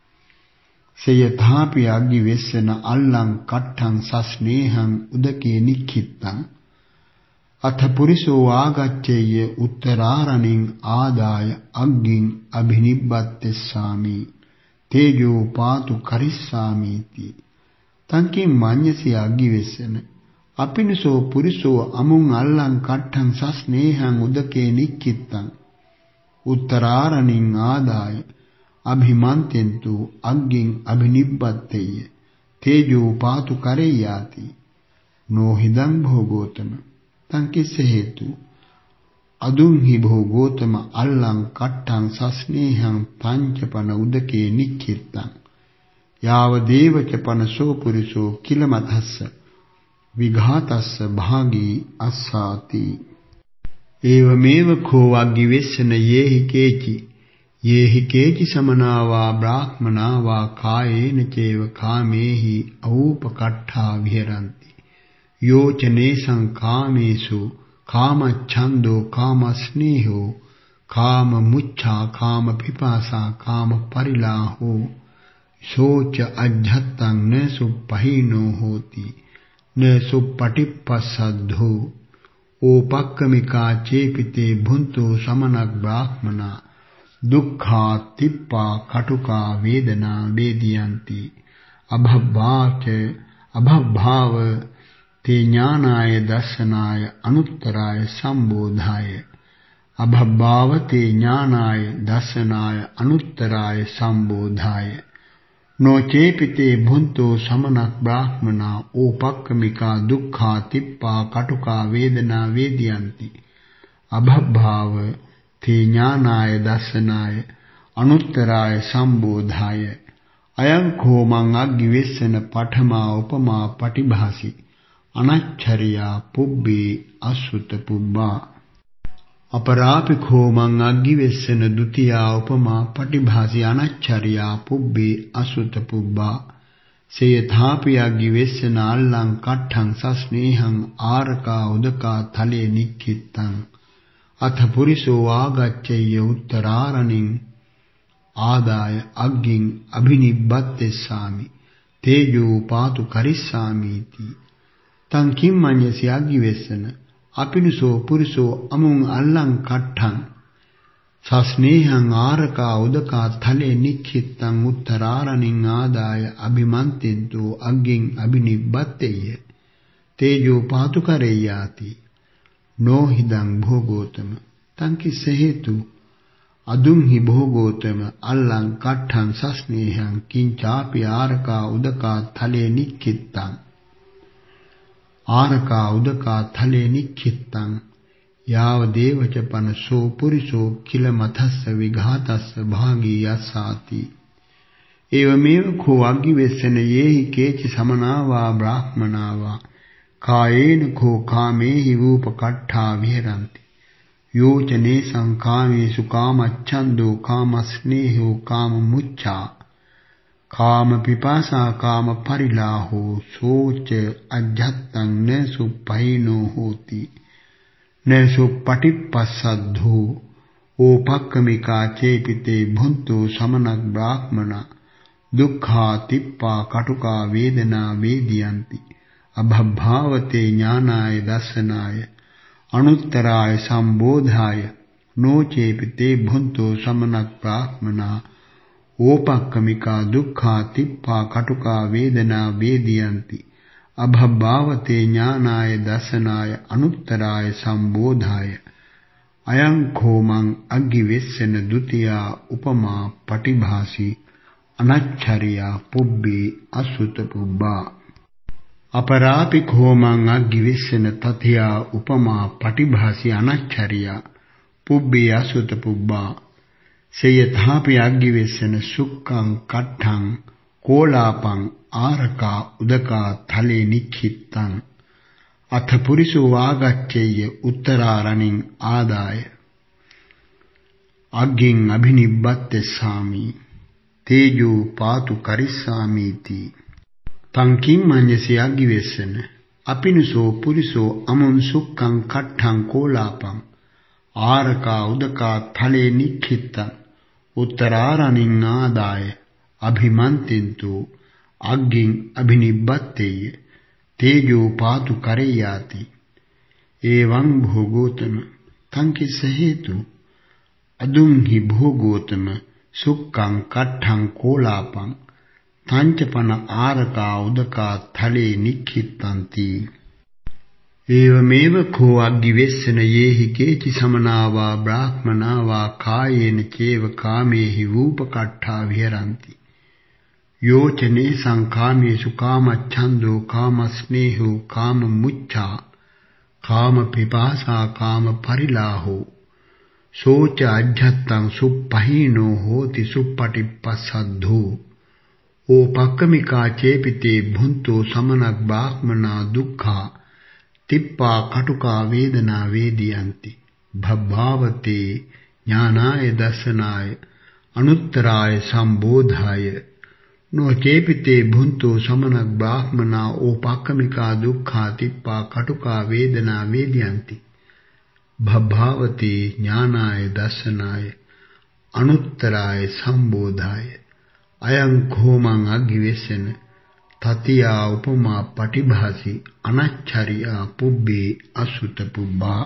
සයථාපි අග්ගිවෙස්සන අල්ලං කට්ඨං සස්නේහං උදකේ නික්ඛිත්තං අත පුරිසෝ ආගච්ඡේය උත්තරාරණින් ආදාය අග්ගින් අභිනිබ්බත්තස්සාමි තේජෝ පාතු කරිස්සාමීති තංකින් මඤ්ඤසි අග්ගිවෙස්සන අපිනිසෝ පුරිසෝ අමුං අල්ලං කට්ඨං සස්නේහං උදකේ නික්ඛිත්තං උත්තරාරණින් ආදාය අභිමන්තෙන්තු අග්ගින් අභිනිබ්බත්තේය තේජෝ පාතු කරෙයාති නොහිදං භෝගෝතම තංකිස්ස හේතු අදුන්හි භෝගෝතම අල්ලං කට්ඨං සස්නේහං පංචපන උදකේ නික්ඛිත්තං යාව දේවච පනසෝ පුරිසෝ කිලමතස්ස විඝාතස්ස භාගී අස්සාති ඒවමේව කෝ අග්ගිවෙස්සන යේහි කේචි සමනාවා බ්‍රාහ්මනාවා කායේන චේව කාමේහි අවූපකට්ඨා විහෙරಂತಿ යෝචනේ සංකාමේසු කාමච්ඡන්தோ කාමස්නේහෝ කාම මුච්ඡා කාම පිපාසා කාම පරිලාහෝ සෝච අජ්ජත්තං නසු පහිනෝ හෝති නසු පටිප්පසද්ධෝ ඕපක්කමිකා චේපිතේ භුන්තෝ සමනක් බ්‍රාහ්මනා දුක්ඛා තිප්පා කටුකා වේදනා වේදියන්ති අභව්භාව තේ ඥානාය දර්ශනාය අනුත්තරාය සම්බෝධාය අභව්භාව තේ ඥානාය දර්ශනාය අනුත්තරාය සම්බෝධාය නොචේපිතේ භුන්තෝ සමනක් බ්‍රාහ්මනා ඕපක්කමිකා දුක්ඛා තිප්පා කටුකා වේදනා වේදියන්ති අභව්භාව තේ ඥානාය දර්ශනාය අනුත්තරාය සම්බෝධාය අයං කෝමං අග්ගිවෙස්සන පඨමා උපමා පටිභාසි අනච්චරියා පුබ්බේ අසුත පුබ්බා अपरापि खोमं अग्गिवेस्सन द्वितीया उपमा पटिभासी अनच्चर्या पुब्बे असुत पुब्बा සේයථාපි අග්ගිවෙස්සන අල්ලං කට්ඨං සස්නේහං ආරකා උදකා තලේ නික්ඛිත්තං අත පුරිසෝ ආගච්ඡය උත්තරාරණින් ආදාය අග්ගින් අභිනිබ්බත්තේසාමි තේජෝ පාතු කරිස්සාමීති තං කිම්මඤ්ඤසි අග්ගිවෙස්සන අපිනුසෝ පුරිසෝ අමුං අල්ලං කට්ඨං සස්නේහං ආරකා උදකා තලේ නික්ඛිත්තං උත්තරාරණින් ආදාය අභිමන්තින්තෝ අග්ගින් අභිනිබ්බත්තේය තේජෝ පාතු කරෙය්‍යාති නොහිදං භෝගෝතම තං කිස්ස හේතු අදුම්හි භෝගෝතම අල්ලං කට්ඨං සස්නේහං කිංචාපි ආරකා උදකා තලේ නික්ඛිත්තං ආරකා උදකා තලේ නික්ඛිත්තං යාව දේවච පනසෝ පුරිසෝ කිල මතස්ස විඝාතස්ස භාගී යස්සාති එවමෙව කෝ අග්ගිවෙස්සන යේහි කේචි සමනාවා බ්‍රාහ්මනාවා කායේන කෝ කාමේහි රූපකට්ඨා විහෙරಂತಿ යෝචනේ සංකාමේසු කාමච්ඡන්தோ කාමස්නේහෝ කාමමුච්ඡා කාම පිපාසා කාම පරිලාහෝ සෝච අජ්ජත්තං නසු පහිනෝ හෝති නසු පටිප්පස්සද්ධෝ ඕපක්කමිකා චේපිතේ භුන්තෝ සමනක් බ්‍රාහ්මනා දුක්ඛා තිප්පා කටුකා වේදනා වේදියන්ති අභභාවතේ ඥානාය දස්සනාය අනුත්තරාය සම්බෝධාය නොචේපිතේ භුන්තෝ සමනක් බ්‍රාහ්මනා ඕපක්කමිකා දුක්ඛා තිප්පා කටුකා වේදනා වේදියන්ති අභභාවතේ ඥානාය දසනාය අනුත්තරාය සම්බෝධාය අයං khomං අග්ගිවෙස්සන ဒ ුතියා උපමා පටිභාසී අනච්චරියා පුබ්බේ අසුත පුබ්බා අපරාපි khomං අග්ගිවෙස්සන තතියා උපමා පටිභාසී අනච්චරියා පුබ්බේ අසුත පුබ්බා සේයථාපි අග්ගිවෙස්සන සුක්ඛං කට්ඨං කෝලාපං ආරකා උදකා තලේ නික්ඛිත්තං අත පුරිසෝ ආගච්ඡේය උත්තරාරණින් ආදාය අග්ගින් අභිනිබ්බත්තේසාමි තේජෝ පාතු කරිස්සාමීති තං කිම්මඤ්ඤසි අග්ගිවෙස්සන අපිනුසෝ පුරිසෝ අමුං සුක්ඛං කට්ඨං කෝලාපං ආරකා උදකා තලේ නික්ඛිත්තං උත්තරාරණින් ආදාය අභිමන්තින්තෝ අග්ගින් අභිනිබ්බත්තේය තේජෝ පාතු කරෙය්‍යාති එවං භෝගෝතම තං කිස්ස හේතු අදුම්හි භෝගෝතම සුක්ඛං කට්ඨං කෝලාපං තංචපන ආරකා උදකා තලේ නික්ඛිත්තಂತಿ ඒවමෙව කෝ අග්ගිවෙස්සන යේහි කේචි සමනාවා බ්‍රාහ්මනාවා කායේන චේව කාමේහි රූපකට්ඨා විහෙරಂತಿ යෝචනේ සංකාමේසු කාමච්ඡන්தோ කාමස්නේහෝ කාමමුච්ඡා කාම පිපාසා කාම පරිලාහෝ සෝච අජ්ජත්තං සුප්පහිනෝ හෝති සුප්පටිප්පස්සද්ධෝ ඕපක්කමිකා චේපිතේ භුන්තෝ සමනක් බ්‍රාහ්මනා දුක්ඛා තිප්පා කටුකා වේදනා වේදියන්ති භබ්භාවතේ ඥානාය දස්සනාය අනුත්තරාය සම්බෝධාය නොචේපිතේ භුන්තෝ සමනක් බ්‍රාහ්මනා ඕපක්කමිකා දුක්ඛා තිප්පා කටුකා වේදනා වේදියන්ති භබ්භාවතේ ඥානාය දස්සනාය අනුත්තරාය සම්බෝධාය අයං khomං අග්ගිවෙස්සන තතියා උපමා පටිභාසී අනච්චරියා පුබ්බේ අසුත පුබ්බා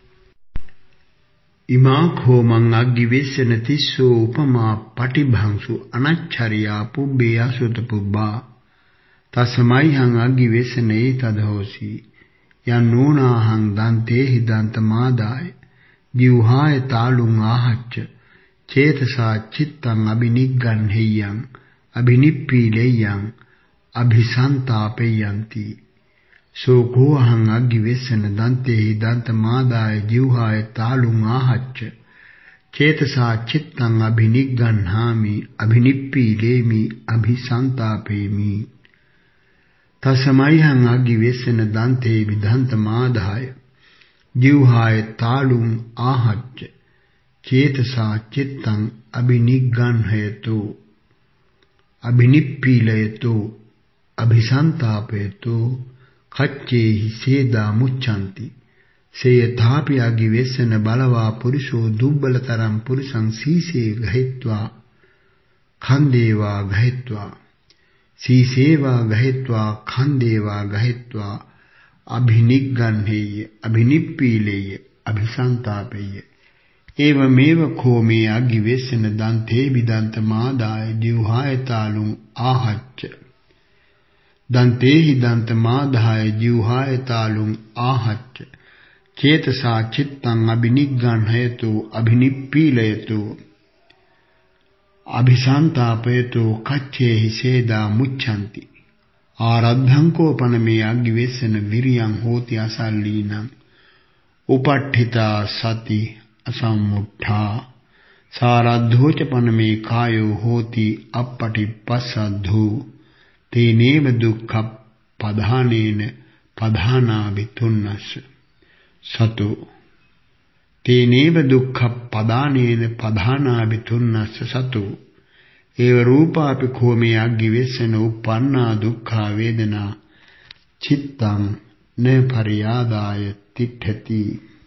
ඉමා khomං අග්ගිවෙස්සන තිස්සෝ උපමා පටිභංසු අනච්චරියා පුබ්බේ අසුත පුබ්බා තස්මයිහං අග්ගිවෙස්සනේ තදහෝසි යන්නෝනාහං දන්තේ හිදන්ත මාදාය ජීවහාය තාලුං ආහච්ච චේතසා චිත්තං අබිනිග්ගන්හෙයං අබිනිප්පීලෙයං අභිසන්තාපේයන්ති සෝකෝහං අග්ගිවෙස්සන දන්තේ දන්ත මාදාය ජීවහාය තාලුං ආහච්ච චේතසා චිත්තං අබිනිග්ගන්හාමි අබිනිප්පීලේමි අභිසන්තාපේමි තසමයිහං අග්ගිවෙස්සන දන්තේ විදන්ත මාදාය ජීවහාය තාලුං ආහච්ච චේතසා චිත්තං අබිනිග්ගන්හයතෝ අබිනිප්පීලයතෝ अभिसंतापेतो कच्चेहि सेदा मुच्चन्ति से यथापि अगिवेशन बलवा पुरुषो दुर्बलतरं पुरुषं सीसे गहित्वा खंदेवा गहित्वा सीसेवा गहित्वा खंदेवा गहित्वा अभिनिगन्हेय अभिनिपीलेय अभिसंतापेय एवमेव खोमे अगिवेशन दंते विदंतमादाय जिह्वाय तालुं आहच्च दंते ही दंतमादाय जिह्वाय तालुं आहच्च चेतसा चित्तं अभिनिगन्हयतो अभिनिपीलयतो अभिसंतापयतो कच्छेहि सेदा मुच्छन्ति आरब्धंकोपनमे अग्निवेशन वीर्यं होति असल्लीनं उपट्ठिता सति असम्मुट्ठा साराद्धोचपनमे कायो होति अपटिपसद्धो तेनेव दुःख पधानेन पधानाभितुन्नस् सतो तेनेव दुःख पदानेन पधानाभितुन्नस् सतो एव रूपापि खोमे अग्निवेशन उपन्ना दुःखा वेदना चित्तं न पर्यादाय तिष्ठति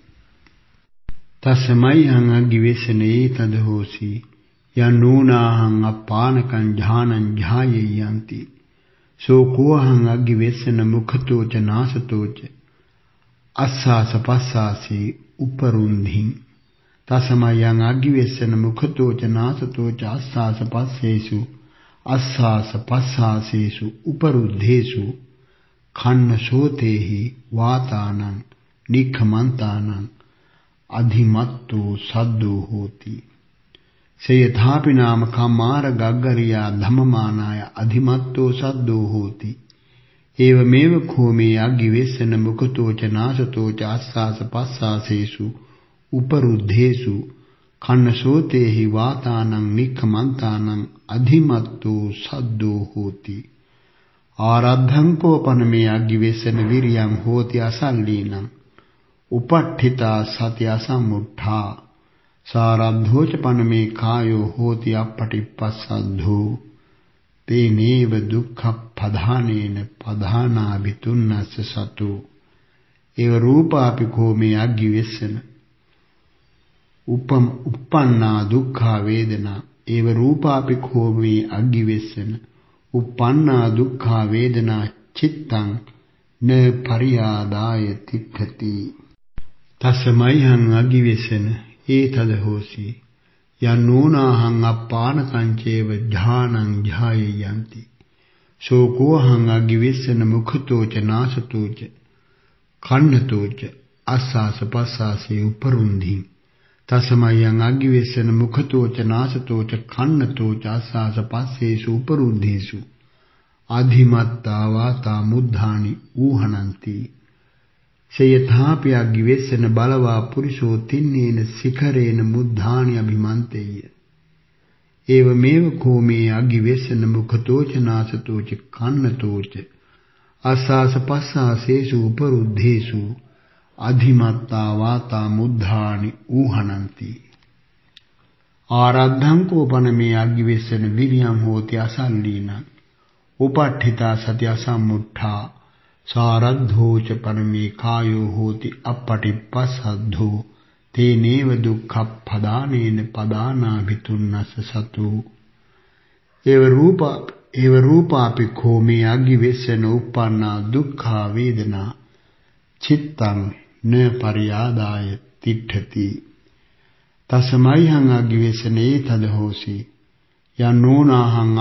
तस्मैहं अग्निवेशने तद्होसि यन्नूनाहं अपानकं ध्यानं ध्यायन्ति सोकोहं अग्निवेशन मुखतो च नासतो च अस्सास पस्सासे उपरुन्धि तस्मैहं अग्निवेशन मुखतो च नासतो च अस्सास पस्सेषु अस्सास पस्सासेषु उपरुद्धेषु खन्नसोतेहि वातानं निखमन्तानं अधिमत्तो सद्दो होति से यथापि नाम कमार गग्गरिया धममानाय अधिमत्तो सद्दो होति एवमेव खोमे अग्निवेशन मुखतो च नासतो च अस्सास पस्सासेषु उपरुद्धेषु खन्नसोतेहि वातानं निखमन्तानं अधिमत्तो सद्दो होति आरब्धंकोपनमे अग्निवेशन वीर्यं होति असल्लीनं उपट्ठिता सति असम्मुट्ठा सारब्धोचपनमे कायो होति अपटिपसद्धो तेनेव दुःख पधानेन पधानाभितुन्नस् सतो एव रूपापि खोमे अग्निवेशन उपन्ना दुःखा वेदना एव रूपापि खोमे अग्निवेशन उपन्ना दुःखा वेदना चित्तं न पर्यादाय तिष्ठति तस्मैहं अग्निवेशन एतद्होसि यन्नूनाहं अपानकं चैव ध्यानं ध्यायन्ति सोकोहं अग्निवेशन मुखतो च नासतो च खन्नतो च अस्सास पस्सासे उपरुन्धि तस्मैहं अग्निवेशन मुखतो च नासतो च खन्नतो च अस्सास पस्सेषु उपरुद्धेषु अधिमत्ता वाता मुद्धानि ऊहनन्ति से यथापि अग्निवेशन बलवा पुरुषो तिन्नेन शिखरेण मुद्धानि अभिमन्तेय एवमेव खोमे अग्निवेशन मुखतो च नासतो च खन्नतो च अस्सास पस्सासेषु उपरुद्धेषु अधिमत्ता वाता मुद्धानि ऊहनन्ति आरब्धंकोपनमे अग्निवेशन वीर्यं होति असल्लीनं उपट्ठिता सति असम्मुट्ठा सारद्धोच परमे कायो होति अपटिपसद्धो तेनेव दुःख पदानेन पदानाभितुन्नस् सतो एव रूपापि खोमे अग्निवेशन उपन्ना दुःखा वेदना चित्तं न पर्यादाय तिष्ठति तस्मैहं अग्निवेशने तद्होसि यन्नूनाहं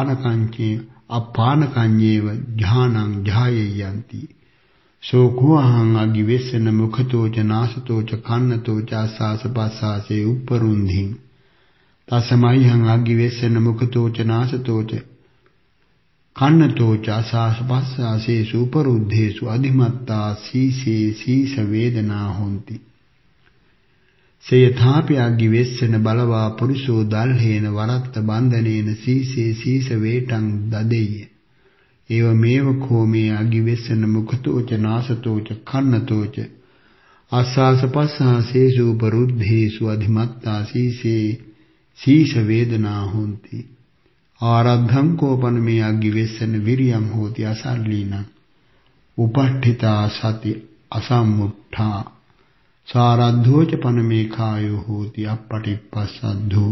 अपानकञ्चेव ध्यानं ध्यायन्ति सोकोहं अग्निवेशन मुखतो च नासतो च खन्नतो च अस्सास पस्सासे उपरुन्धि तस्मैहं अग्निवेशन मुखतो च नासतो च खन्नतो च अस्सास पस्सासेषु उपरुद्धेषु अधिमत्ता शीशे शीश वेदना होन्ति से यथापि अग्निवेशन बलवा पुरुषो दल्हेन वरत्त बन्धनेन शीशे शीश वेटं ददेय एवमेव खोमे अग्निवेशन मुखतो च नासतो च खन्नतो च अस्सास पस्सासेषु उपरुद्धेषु अधिमत्ता शीशे शीश वेदना होन्ति ආරද්ධං කෝපනමේ අග්ගිවෙස්සන විරියං හෝති අසල්ලීනං උපට්ඨිතා සති අසම්මුට්ඨා සාරද්ධෝච පනමේ කායෝ හෝති අප්පටිප්පස්සද්ධෝ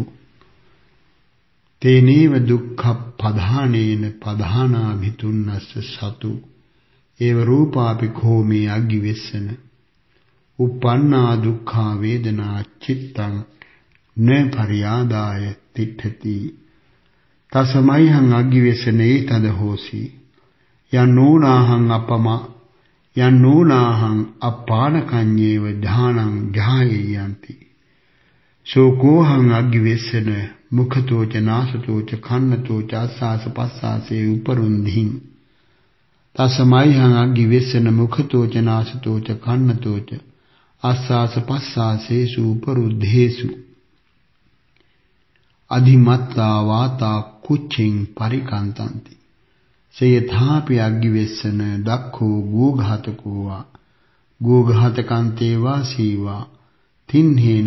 තේනේව දුක්ඛ පධානේන පධානා භිතුන්නස්ස සතු ඒව රූපාපි khෝමේ අග්ගිවෙස්සන uppannā dukkha vedanā cittaṃ ne pariyādāya tiṭṭhati tasamaihang aggivessane tada hosi yannūnāhang appama yannūnāhang appānakaññeva dhānaṃ dhāyayanti sokohang aggivessana mukhatoca nāsatoca kannatoca assāsa passāse uparundhiṃ tasamaihang aggivessana mukhatoca nāsatoca kannatoca අස්සාස පස්සාසේසු උපරුද්ධේසු අධිමත්තා වාතා කුච්චින් පරිකන්තන්ති සයථාපි අග්ගිවෙස්සන දක්ඛෝ ගෝඝාතකෝවා ගෝඝාතකන්තේ වාසීවා තින්හේන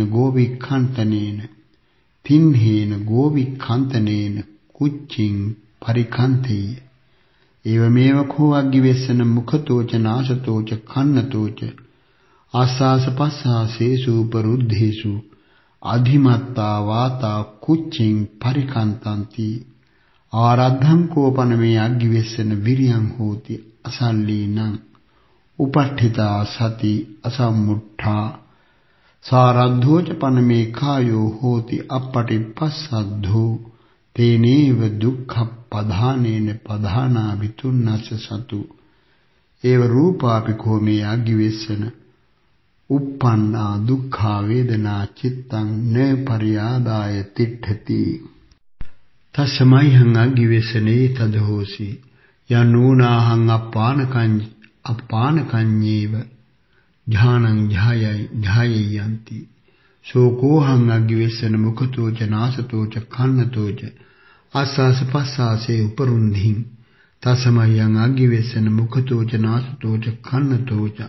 ගෝවික්ඛන්තනේන කුච්චින් පරිකන්තේය ඒවමේව කෝ අග්ගිවෙස්සන මුඛතෝච නාසතෝච කන්නතෝච ආසාස පස්සාසේසු උපරුද්ධේසු අධිමත්තා වාතා කුච්චින් පරිකන්තන්ති ආරද්ධං කෝපනමේ අග්ගිවෙස්සන විරියං හෝති අසල්ලීනං උපට්ඨිතා සති අසම්මුට්ඨා සාරද්ධෝච පනමේ කායෝ හෝති අප්පටිප්පස්සද්ධෝ තේනේව දුක්ඛ පධානේන පධානා විතුන්නස්ස සතු ඒව රූපාපි khෝමේ අග්ගිවෙස්සන uppannā dukkha vedanā cittaṃ ne pariyādāya tiṭṭhati tasamaihang aggivessane tadhosi yannūnāhang appānakaññeva dhānaṃ dhāyayanti sokohang aggivessana mukhatoca nāsatoca kannatoca assāsa passāse uparundhiṃ tasamaihang aggivessana mukhatoca nāsatoca kannatoca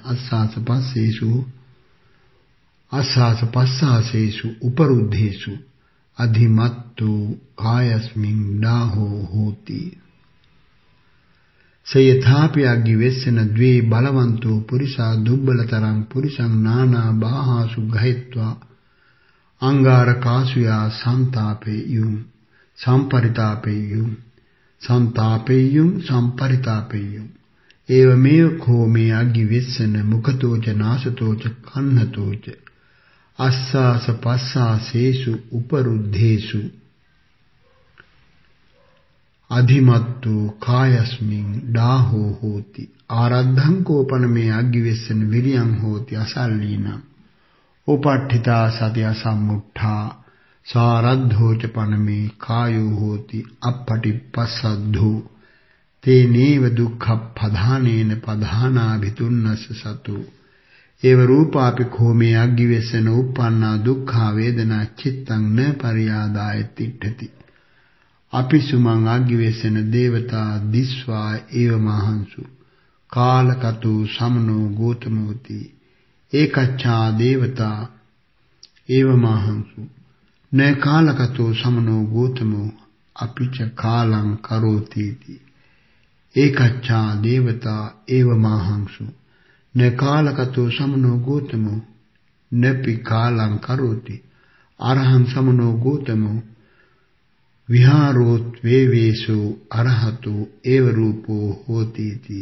assāsa passāsesu uparuddhesu adhimattu kāyasmiṃ dāho hoti sayathapi aggivessana dve balavanto purisa dubbalatarang purisang nānā bāhāsu gahitva angārakāsuya santāpeyum samparitāpeyum evameva khome aggivessana mukhatoca nāsatoca kannatoca assāsa passāsesu uparuddhesu adhimattu kāyasmiṃ dāho hoti āraddhaṃ kōpaname aggivessana viriyaṃ hoti asallīnaṃ upaṭṭhitā sati asammuṭṭhā sāraddhoca paname kāyo hoti appatippassaddho tēneva dukkha padhānena padhānā bhitunnassa satu ඒව රූපාපි khome අග්ගිවෙස්සන uppannā dukkha vedanā cittaṃ ne pariyādāya tiṭṭhati apisumang අග්ගිවෙස්සන දේවතා දිස්වා ඒව මහන්සු කාලකතු සමනෝ ගෝතමෝති ඒකච්ඡා දේවතා ඒව මහන්සු න කාලකතු සමනෝ ගෝතමෝ අපිච කාලං කරෝතිති ඒකච්ඡා දේවතා ඒව මහන්සු न कालकतो समनो गोतमो नपि कालं करोति अरहं समनो गोतमो विहारोत् वेवेशो अरहतो एव रूपो होतीति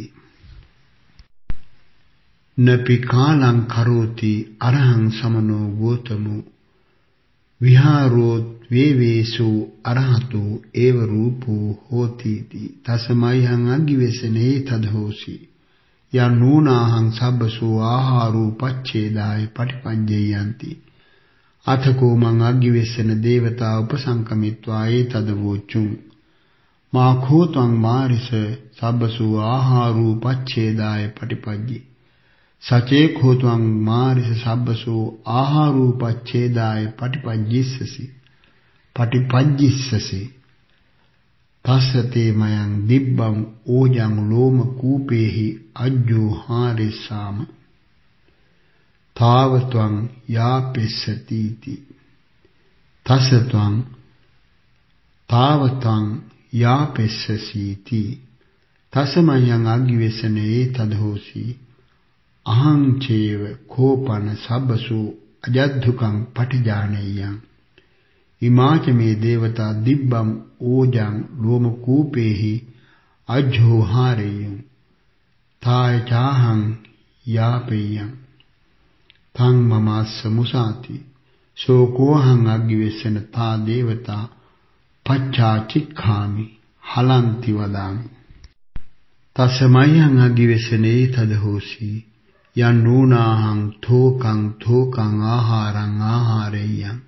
नपि कालं करोति अरहं समनो गोतमो विहारोत् वेवेशो अरहतो एव रूपो होतीति तस्मैहं अग्गिवेशने तद्होसि යන්නූනාහං සබ්බසෝ ආහාරෝ පච්ඡේදාය පටිපඤ්ඤයන්ති අතකෝ මං අග්ගිවෙස්සන දේවතා උපසංකමිත්වා ඒතදවෝචුං මා khotvaṃ මාරිස සබ්බසෝ ආහාරෝ පච්ඡේදාය පටිපඤ්ඤි සචේ khotvaṃ මාරිස සබ්බසෝ ආහාරෝ පච්ඡේදාය පටිපඤ්ඤිස්සසි තස්සතේ මයං දිබ්බං ඕජං ලෝම කූපේහි අජ්ජෝ හාරිසාම තාවත්වං යාපෙස්සතිති තස්සත්වං තාවතං यापेस्ससीति तस्मयं अग्गिवेशने तदहोसि अहं चेव कोपन सब्बसु अजद्धुकं पटिजानेयं इमाच मे देवता दिव्यं ओजं लोमकूपेहि अज्जोहारेयं ताय चाहं यापेयं तं ममास्य मुसाति सोकोहं अग्गिवेशन ता देवता पच्चाचिक्खामि हलन्ति वदामि तस्मयं अग्गिवेशने तदहोसि यन्नूनाहं थोकं आहारं आहारेयं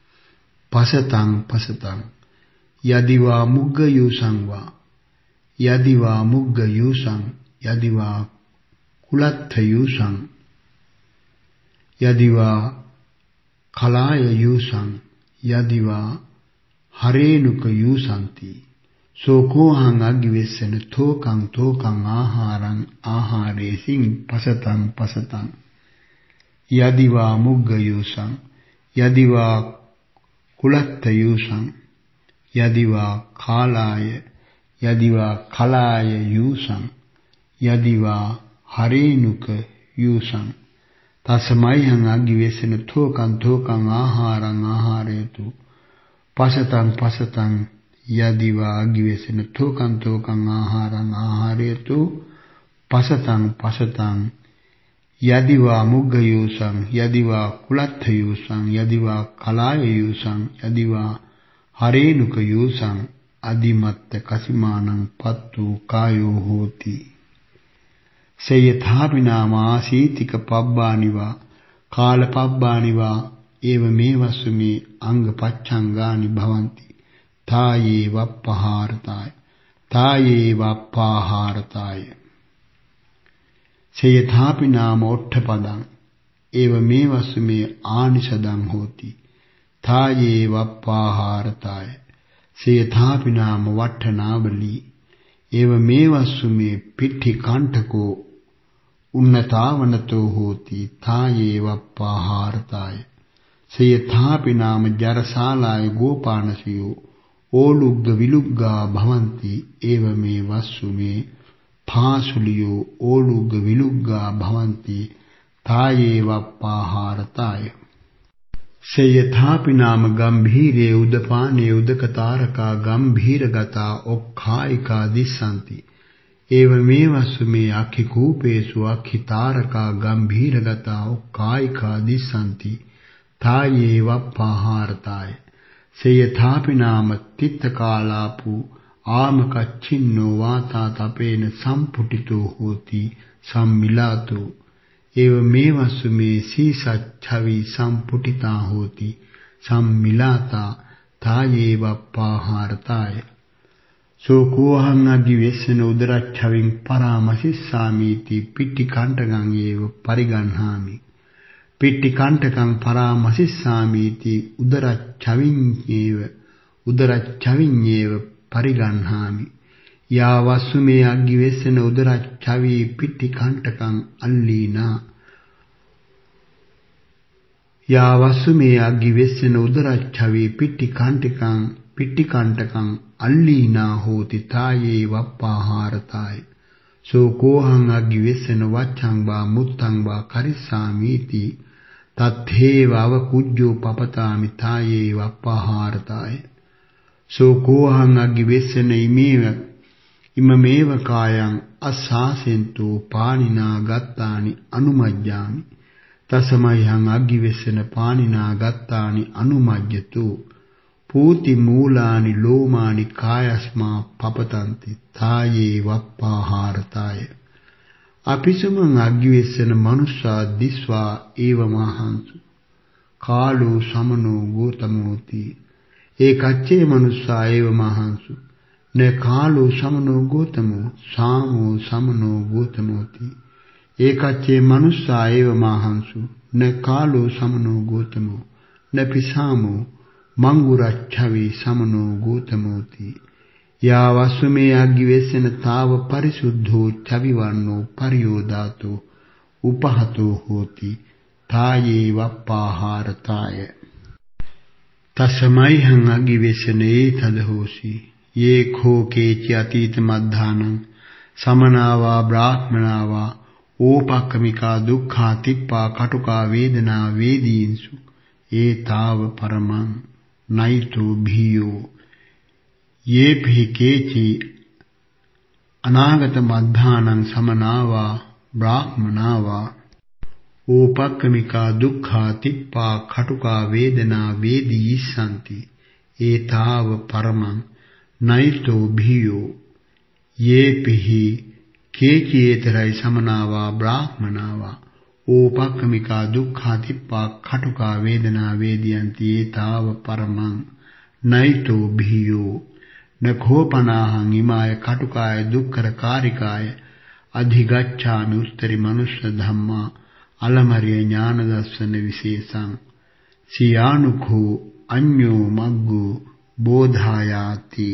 पसतं यदि वा मुग्गयूसं वा यदि वा मुग्गयूसं यदि वा कुलत्थयूसं यदि वा खलाययूसं यदि वा हरेनुकयूसन्ति सोकोहं अग्गिवेशन थोकं आहारं आहारेसिं पसतं यदि वा मुग्गयूसं यदि वा कुलत्थयूसं यदि वा खलाययूसं यदि वा हरेनुकयूसं तस्मयं अग्गिवेशन थोकं आहारं आहारेतु पसतं यदि वा अग्गिवेशन थोकं आहारं आहारेतु पसतं यदि वा मुग्गयूसं यदि वा कुलत्थयूसं यदि वा खलाययूसं यदि वा हरेनुकयूसं अधिमत्त कसिमानं पत्तु कायो होति से यथापि नाम आसीतिक पब्बानि वा कालपब्बानि वा एवमेवस्व मे अंगपच्छांगानि भवन्ति ताये वप्पाहारताय से यथापि नाम ओठ्ठपदं एवमेवस्व मे आनिषदं होति ताये वप्पाहारताय से यथापि नाम वट्ठनावली एवमेवस्व मे पिट्ठिकण्ठको उन्नतावनतो होति ताये वप्पाहारताय से यथापि नाम जरसालाय गोपानसयो ओलुग्ग विलुग्गा भवन्ति एवमेवस्व मे फासुलियो ओलुग्ग विलुग्गा भवन्ति ताये वप्पाहारताय से यथापि नाम गंभीरे उदपाने उदकतारका गंभीरगता ओक्खायिका दिशन्ति एवमेवस्व मे अखिकूपेषु अखितारका गंभीरगता ओक्खायिका दिशन्ति ताये वप्पाहारताय से यथापि नाम तिक्तकालापु आमकच्छिन्नो वातातपेन संपुटितो होति सम्मिलातो एवमेवस्व मे शीर्षच्छवि संपुटिता होति सम्मिलाता ताये वप्पाहारताय सोकोहं अग्गिवेशन उदरच्छविं परामर्शिष्यामीति पिट्ठिकण्ठकं एव परिगृह्णामि पिट्ठिकण्ठकं परामर्शिष्यामीति उदरच्छविं परिगृह्णामि यावस्व मे अग्गिवेशन उदरच्छवि पिट्ठिकण्ठकं अल्लीना यावस्व मे अग्गिवेशन उदरच्छवि पिट्ठिकण्ठकं अल्लीना होति ताये वप्पाहारताय सोकोहं अग्गिवेशन वच्छं वा मुत्तं वा करिष्यामीति तथैव अवकुज्यो पपतामि ताये वप्पाहारताय सोकोहं अग्गिवेशन इममेव कायं अशासेन्तु पाणिना गत्तानि अनुमज्जामि तस्मयं अग्गिवेशन पाणिना गत्तानि अनुमज्जतु पूति मूलानि लोमानि कायस्मा पपतन्ति ताये वप्पाहारताय अपिसुमं अग्गिवेशन मनुष्या दिस्वा एवमाहंसु कालो समनो गोतमोति एकच्चे मनुष्या एवमाहंसु न कालो समनो गोतमो सामो समनो गोतमोति एकच्चे मनुष्या एवमाहंसु न कालो समनो गोतमो न पिसामो मंगुरच्छवि समनो गोतमोति यावस्व मे अग्गिवेशन ताव परिशुद्धो छविवर्णो पर्योदातो उपहतो होति ताये वप्पाहारताय तस्मैहं अग्गिवेशने तदहोसि ये खो केचि अतीत मद्धानं समनावा ब्राह्मणावा ඕපක්කමිකා දුක්ඛා තිප්පා කටුකා වේදනා වේදීන්සු ඒතාව පරමං නයිතෝ භීයෝ යේපි කේචි අනාගත මද්ධානං සමනාවා බ්‍රාහ්මනාවා ඕපක්කමිකා දුක්ඛා තිප්පා කටුකා වේදනා වේදීස්සන්ති ඒතාව පරමං නයිතෝ භීයෝ යේපි केचिएतरई समनावा ब्राह्मणावा ඕපක්කමිකා දුක්ඛා තිප්පා කටුකා වේදනා වේදියන්ති ඒතාව පරමං නයිතෝ භීයෝ නඛෝපනාහං ඉමාය කටුකාය දුක්ඛර කාරිකාය අධිගච්ඡාමි උස්තරි මනුස්ස ධම්මා අලමරිය ඥාන දර්ශන විශේෂං සියානුඛෝ අඤ්ඤෝ මග්ගෝ බෝධායාති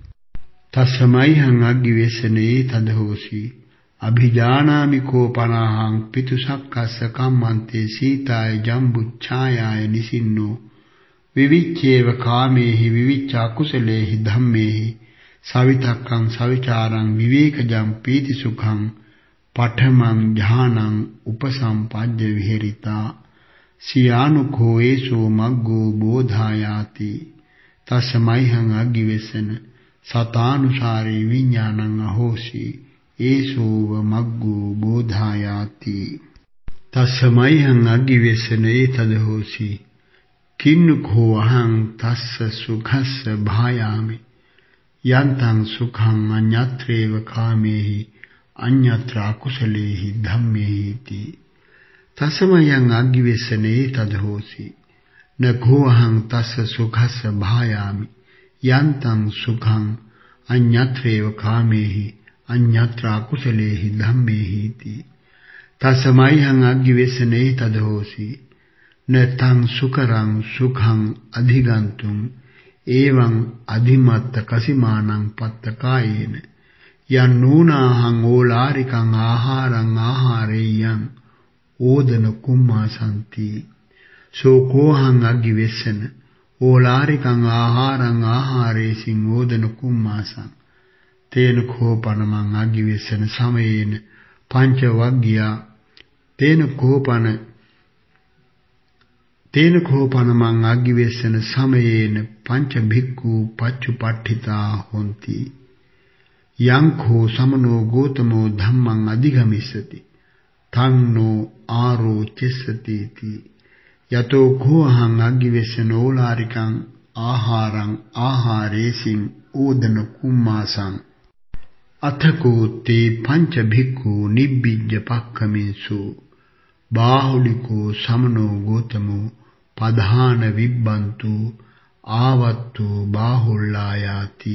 තස්සමයිහං අග්ගිවේසනේ තදහෝසි අභිජානාමි කෝපනාහං පිතුසක්කස්ස කම්මන්තේ සීතාය ජම්බුච්ඡායාය නිසින්නෝ විවිච්ඡේව කාමේහි විවිච්ඡා කුසලේහි ධම්මේහි සවිතක්කං සවිචාරං විවේකජං පීතිසුඛං පඨමං ඥානං උපසම්පජ්ජ විහෙරිතා සියානුඛෝ ඒසෝ මග්ගෝ බෝධායාති තස්සමයිහං අග්ගිවේසන සතානුසාරේ විඥානං අහෝසි ඒසෝව මග්ගෝ බෝධායාති තස්සමයිහං අග්ගිවේසනේ තදහෝසි කින්නුඛෝ අහං තස්ස සුඛස්ස භායාමි යන්තං සුඛං අඤ්ඤත්‍රේව කාමේහි අඤ්ඤත්‍ර අකුසලේහි ධම්මේහි තස්සමයං අග්ගිවේසනේ තදහෝසි නඛෝ අහං තස්ස සුඛස්ස භායාමි යන්තං සුඛං අඤ්ඤත්‍රේව කාමේහි අඤ්ඤත්‍ර අකුසලේහි ධම්මේහි තස්සමයිහං අග්ගිවේසනේ තදහෝසි නතං සුකරං සුඛං අධිගන්තුං එවං අධිමත්ත කසිමානං පත්තකායේන යන්නූනාහං ඕලාරිකං ආහාරං ආහාරේයං ඕදන කුම්මාසන්ති සෝකෝහං අග්ගිවේසන ඕලාරිකං ආහාරං ආහාරේසින් ඕදන කුම්මාසං තේන කෝපනමං අග්ගිවේසන සමයේන පංච වග්ගියා තේන කෝපනමං අග්ගිවේසන සමයේන පංච භික්ඛු පච්චුපට්ඨිතා හොಂತಿ යංඛෝ සමනෝ ගෝතමෝ ධම්මං අධිගමිස්සති තන්නෝ ආරෝ චෙස්සති යතෝ කෝහං අග්ගිවේසන ඕලාරිකං ආහාරං ආහාරේසින් ඕදන කුම්මාසං අතකෝ තේ පංච භික්ඛු නිබ්බිජ්ජ පක්ඛමින්සු බාහුලිකෝ සමනෝ ගෝතමෝ පධාන විබ්බන්තු ආවත්තු බාහුල්ලායාති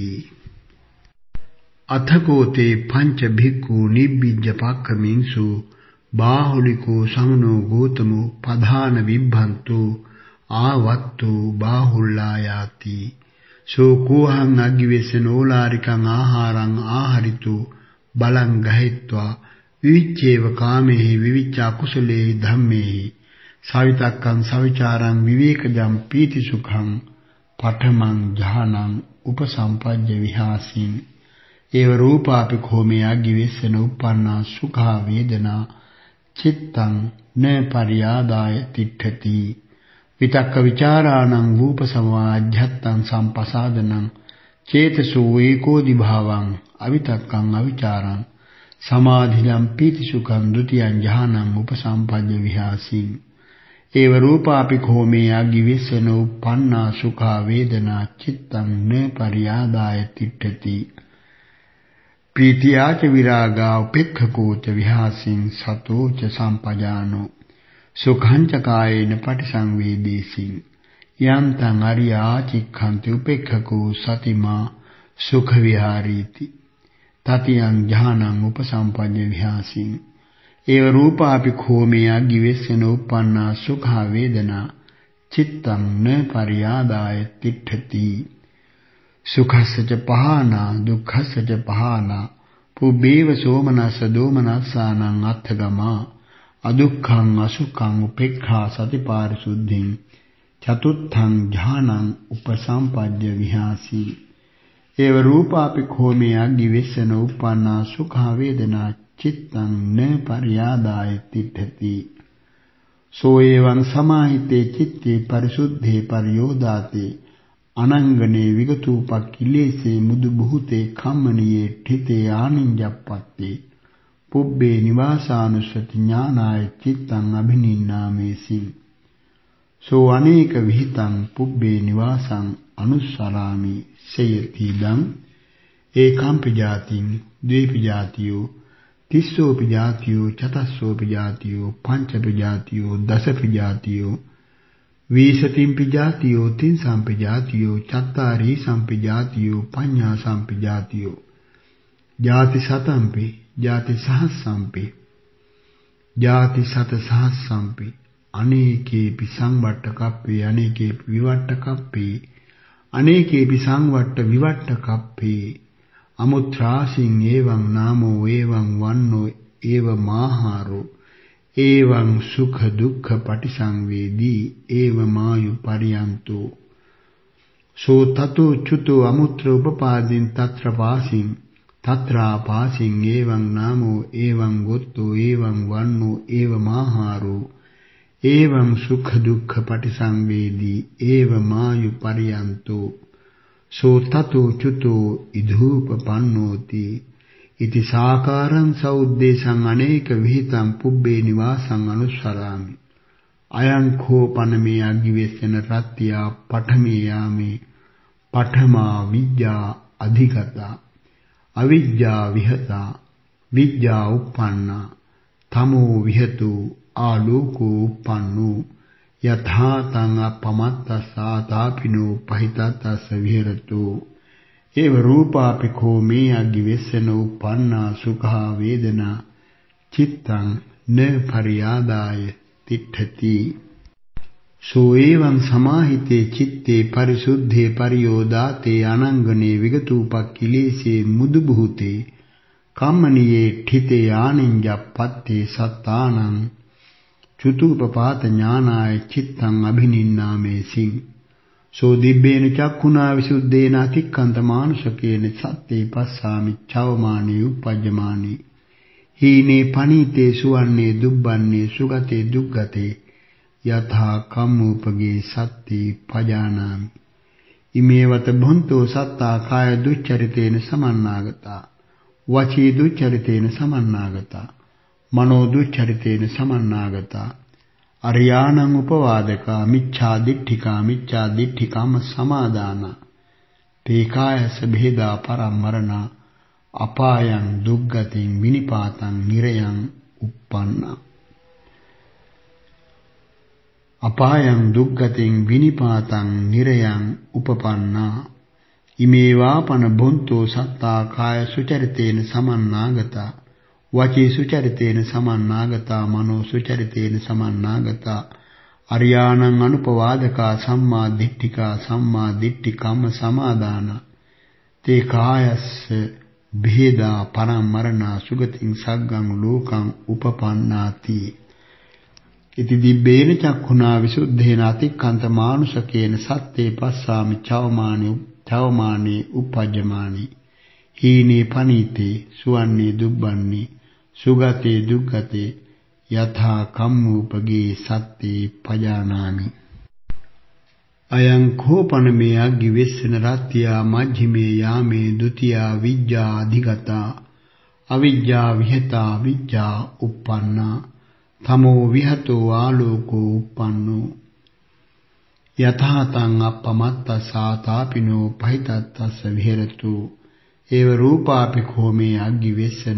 අතකෝ තේ පංච භික්ඛු නිබ්බිජ්ජ පක්ඛමින්සු බාහුලිකෝ සමනෝ ගෝතමෝ පධාන විබ්බන්තු ආවත්තු බාහුල්ලායාති සෝකෝහං අග්ගිවේසන ඕලාරිකං ආහාරං ආහරිතු බලං ගහෙත්වා විවිච්ඡේව කාමේහි විවිච්ඡා කුසලේහි ධම්මේහි සවිතක්කං සවිචාරං විවේකජං පීතිසුඛං පඨමං ඥානං උපසම්පජ්ජ විහාසින් ඒව රූපාපි khome අග්ගිවේසන උප්පන්නා සුඛා වේදනා චිත්තං න පරියාදාය තිට්ඨති විතක්ක විචාරාණං රූප සමාධ්‍යත්තං සම්පසාදනං චේතසෝ ඒකෝදි භාවං අවිතක්කං අවිචාරං සමාධිලම් පීතිසුඛං ဒ ුතියං ඥානං උපසම්පජ්ජ විහාසින් ඒව රූපාපි khome අග්ගිවේසන උප්පන්නා සුඛා වේදනා චිත්තං න පරියාදාය තිට්ඨති ප්‍රීතියාච විරාගා උපේක්ඛකෝච විහාසින් සතෝච සම්පජානෝ සුඛංච කායේන පටිසංවේදීසින් යන්තං අරියා චික්ඛන්ති උපේක්ඛකෝ සතිමා සුඛ විහාරීති තතියං ඥානං උපසම්පජ්ජ විහාසින් ඒව රූපාපි khome අග්ගිවේසන උප්පන්නා සුඛා වේදනා චිත්තං න පරියාදාය තිට්ඨති සුඛස්සච පහනා දුක්ඛස්සච පහනා පුබ්බේව සෝමනස්ස දෝමනස්සානං අත්ථගමා අදුක්ඛං අසුඛං උපේක්ඛා සතිපාරිසුද්ධින් චතුත්ථං ඥානං උපසම්පජ්ජ විහාසී एव रूपापि खोमे अग्गिवेशन uppannā sukha vedana चित्तं न पर्यादाय तिष्ठति सो एवं समाहिते चित्ते परिशुद्धे पर्योदाते अनंगने विगतोपकिलेसे मुदुभूते खम्मनिये ठिते आनिंजप्पत्ते पुब्बे निवासानुसति ज्ञानाय चित्तं अभिनिन्नामेसि सो अनेक विहितं पुब्बे निवासं अनुसरामि सेयतीदं एकांपि जातिं द्वेपि जातियो तिस्सोपि जातियो चतस्सोपि जातियो पंचपि जातियो दशपि जातियो विंशतिंपि जातियो त्रिंशंपि जातियो चत्वारिंशंपि जातियो पंचाशंपि जातियो जातिशतंपि जातिसहस्रंपि जातिशतसहस्रंपि अनेकेपि संवट्टकप्पि अनेकेपि विवट्टकप्पि अनेकेपि संवट्ट विवट्टकप्पि अमुत्रासिं एवं नामो एवं वन्नो एवं आहारो एवं सुख दुख पटिसंवेदी एवं आयु पर्यंतो सो ततो च्युतो अमुत्र उपपादिं तत्र पासिं तत्रापासिं एवं नामो एवं गोत्तो एवं वन्नो एवं आहारो एवं सुख दुख पटिसंवेदी एवं आयु पर्यंतो सो ततो च्युतो इधूपपन्नोति इति साकारं सौद्देशं अनेक विहितं पुब्बे निवासं अनुसरामि अयं खोपनमे अग्गिवेशन रत्या पठमे यामे पठमा विद्या अधिगता अविद्या विहता विद्या uppannā तमो विहतो आलोको uppannō यथा तं अपमत्तसातापिनो पहितत्तस विहरतो एव रूपापि खोमे अग्गिवेशन uppannā sukha vedana चित्तं न पर्यादाय तिष्ठति सो एवं समाहिते चित्ते परिशुद्धे पर्योदाते अनंगने विगतोपकिलेसे मुदुभूते कम्मनिये ठिते आनिंजप्पत्ते सत्तानं चुतुपपात ज्ञानाय चित्तं अभिनिन्नामेसि सो दिव्येन चक्षुना विशुद्धेन अतिक्रांत मानसकेन सत्ते पश्यामि चवमाने उपपद्यमाने हीने पनीते सुवर्णे दुब्बन्ने सुगते दुग्गते यथा कम्मुपगे सत्ते पजानामि इमेवत भुन्तो सत्ता काय दुश्चरितेन समन्नागता वची दुश्चरितेन समन्नागता मनो दुश्चरितेन समन्नागता अर्याणं उपवादका मिच्छा दिट्ठिकाम समादाना ते कायस भेदा परमरना अपायं दुग्गतिं विनिपातं निरयं uppannā अपायं दुग्गतिं विनिपातं निरयं उपपन्ना इमेवापन भुन्तो सत्ता काय सुचरितेन समन्नागता वची सुचरितेन समन्नागता मनो सुचरितेन समन्नागता अर्याणं अनुपवादका सम्मा दिट्ठिकम समादाना ते कायस्य भेदा परमरना सुगतिं सग्गं लोकं उपपन्नाति इति दिव्येन चक्षुना विशुद्धेन अतिक्रांत मानुषकेन सत्ते पश्यामि चवमाने उपपद्यमाने हीने पनीते सुवर्णे दुब्बन्ने सुगते दुग्गते यथा कम्मुपगे सत्ते पजानामि अयं खोपनमे अग्गिवेशन रत्या मध्यमे यामे द्वितीया विद्या अधिगता अविद्या विहता विद्या uppannā तमो विहतो आलोको uppannō यथा तं अपमत्तसातापिनो पहितत्तस विहरतो एव रूपापि खोमे अग्गिवेशन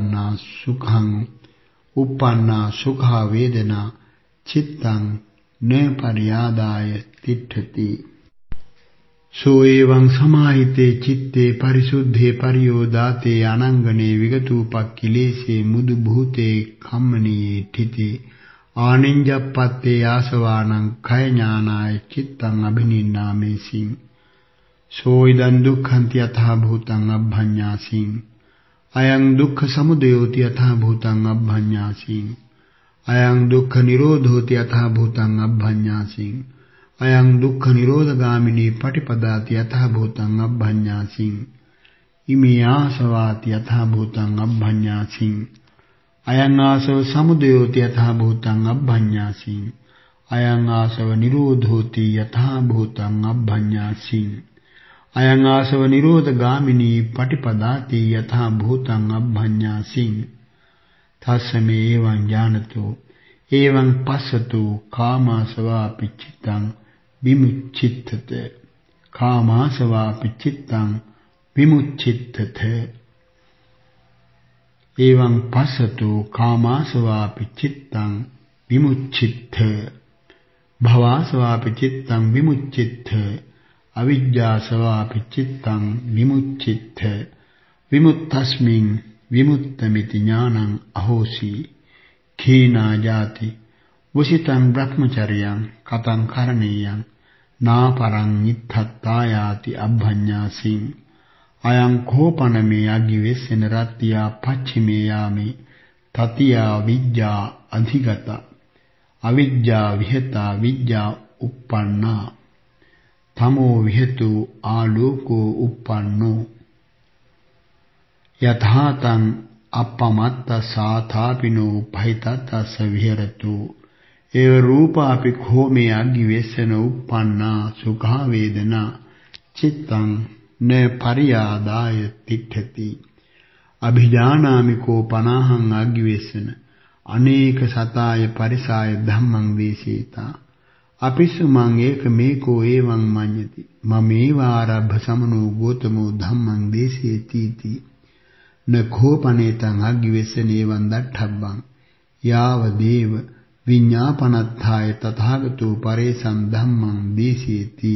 uppannā sukha vedana चित्तं न पर्यादाय तिष्ठति सो एवं समाहिते चित्ते परिशुद्धे पर्योदाते अनंगने विगतोपकिलेसे मुदुभूते खम्मनिये ठिते आनिंजप्पत्ते आसवानं खयज्ञानाय चित्तं अभिनिन्नामेसि सो इदं दुःखं यथा भूतं अभ्यन्यासि अयं दुःख समुदयोति यथा भूतं अभ्यन्यासि अयं दुःख निरोधोति यथा भूतं अभ्यन्यासि අයං දුක්ඛ නිරෝධගාමිනී පටිපදාති යතහ භූතං අබ්බඤ්ඤාසින් ඉමේ ආසවාති යතහ භූතං අබ්බඤ්ඤාසින් අයං ආසව සමුදයෝති යතහ භූතං අබ්බඤ්ඤාසින් අයං ආසව නිරෝධෝති යතහ භූතං අබ්බඤ්ඤාසින් අයං ආසව නිරෝධගාමිනී පටිපදාති යතහ භූතං අබ්බඤ්ඤාසින් තස්සමේ එවං ඥානතෝ එවං පස්සතෝ කාමාසවා පිච්චිතං විමුච්ඡිතත කාමාසවා පිච්චිතං විමුච්ඡිතත එවං පස්සතෝ කාමාසවා පිච්චිතං විමුච්ඡිත භවසවා පිච්චිතං විමුච්ඡිත අවිජ්ජාසවා පිච්චිතං විමුච්ඡිත විමුක්තස්මින් විමුක්තමිති ඥානං අහෝසි khīnā jāti වසිතං බ්‍රහ්මචර්යං කතං කරණීයං නාපරං ඉත්තත්තායාති අබ්බඤ්ඤාසින් අයං කෝපනමේ අග්ගිවෙස්සෙන රත්ත්‍යා පච්චිමේ යාමි තතියා විජ්ජා අධිගත අවිජ්ජා විහෙතා විජ්ජා uppannā තමෝ විහෙතු ආලෝකෝ uppannෝ යථාතං අපමත්ත සාථාපිනෝ භයිතතස විහෙරතු ඒව රූපාපි khome අග්ගිවෙස්සන uppannā සුඛා වේදනා චිත්තං න පරියාදාය තිට්ඨති අභිජානාමි කෝ පනාහං අග්ගිවෙස්සන අනේක සතාය පරිසාය ධම්මං දේශේතා අපිසුමං ඒක මේකෝ එවං මඤ්ඤති මමේවාරබ්බ සමනෝ ගෝතමෝ ධම්මං දේශේති නඛෝපනේතං අග්ගිවෙස්සනේවං දට්ඨබ්බං යාව දේව විඤ්ඤාපනත්ථාය තථාගතෝ පරේසං ධම්මං දේශේති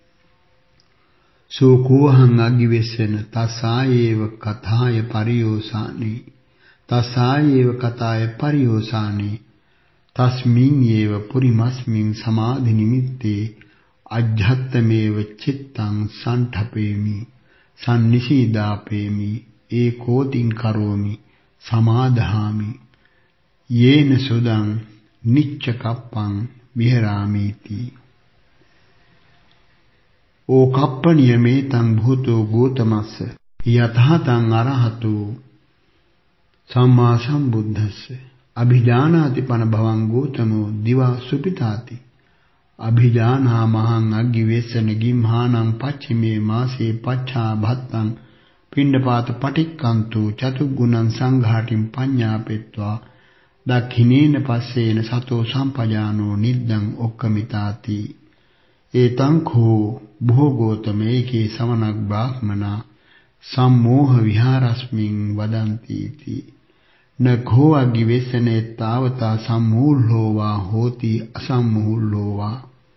සෝකෝහං අග්ගිවෙස්සන තසායේව කථාය පරියෝසානි තසායේව කථාය පරියෝසානි තස්මින් ඒව පුරිමස්මින් සමාධි නිමිත්තේ අජ්ජත්තමේව චිත්තං සන්ඨපේමි සම්නිසීදාපේමි ඒකෝතින් කරෝමි සමාදහාමි යේන සුදං නිච්චකප්පං විහෙරාමීති ඕකප්ප නියමේතං භූතෝ ගෝතමස්ස යතහතං අරහතු සම්මා සම්බුද්දස්ස අභිජානාති පන භවං ගෝතමෝ දිවා සුපිතාති අභිජානා මහං අග්ගිවෙස්සන ගිම්හානං පච්චිමේ මාසේ පච්ඡා භත්තං පිණ්ඩපාත පටික්කන්තු චතුග්ගුණං සංඝාටින් පඤ්ඤාපෙත්වා දක්ඛිනේන පස්සේන සතෝ සම්පජානෝ නිද්දං ඔක්කමිතාති ඒතං khෝ භෝගෝතමේකේ සමනක් බ්‍රාහ්මනා සම්මෝහ විහාරස්මින් වදන්තිති නඛෝ අග්ගිවෙස්සනේ තාවතා සම්මූලෝ වා හෝති අසම්මූලෝ වා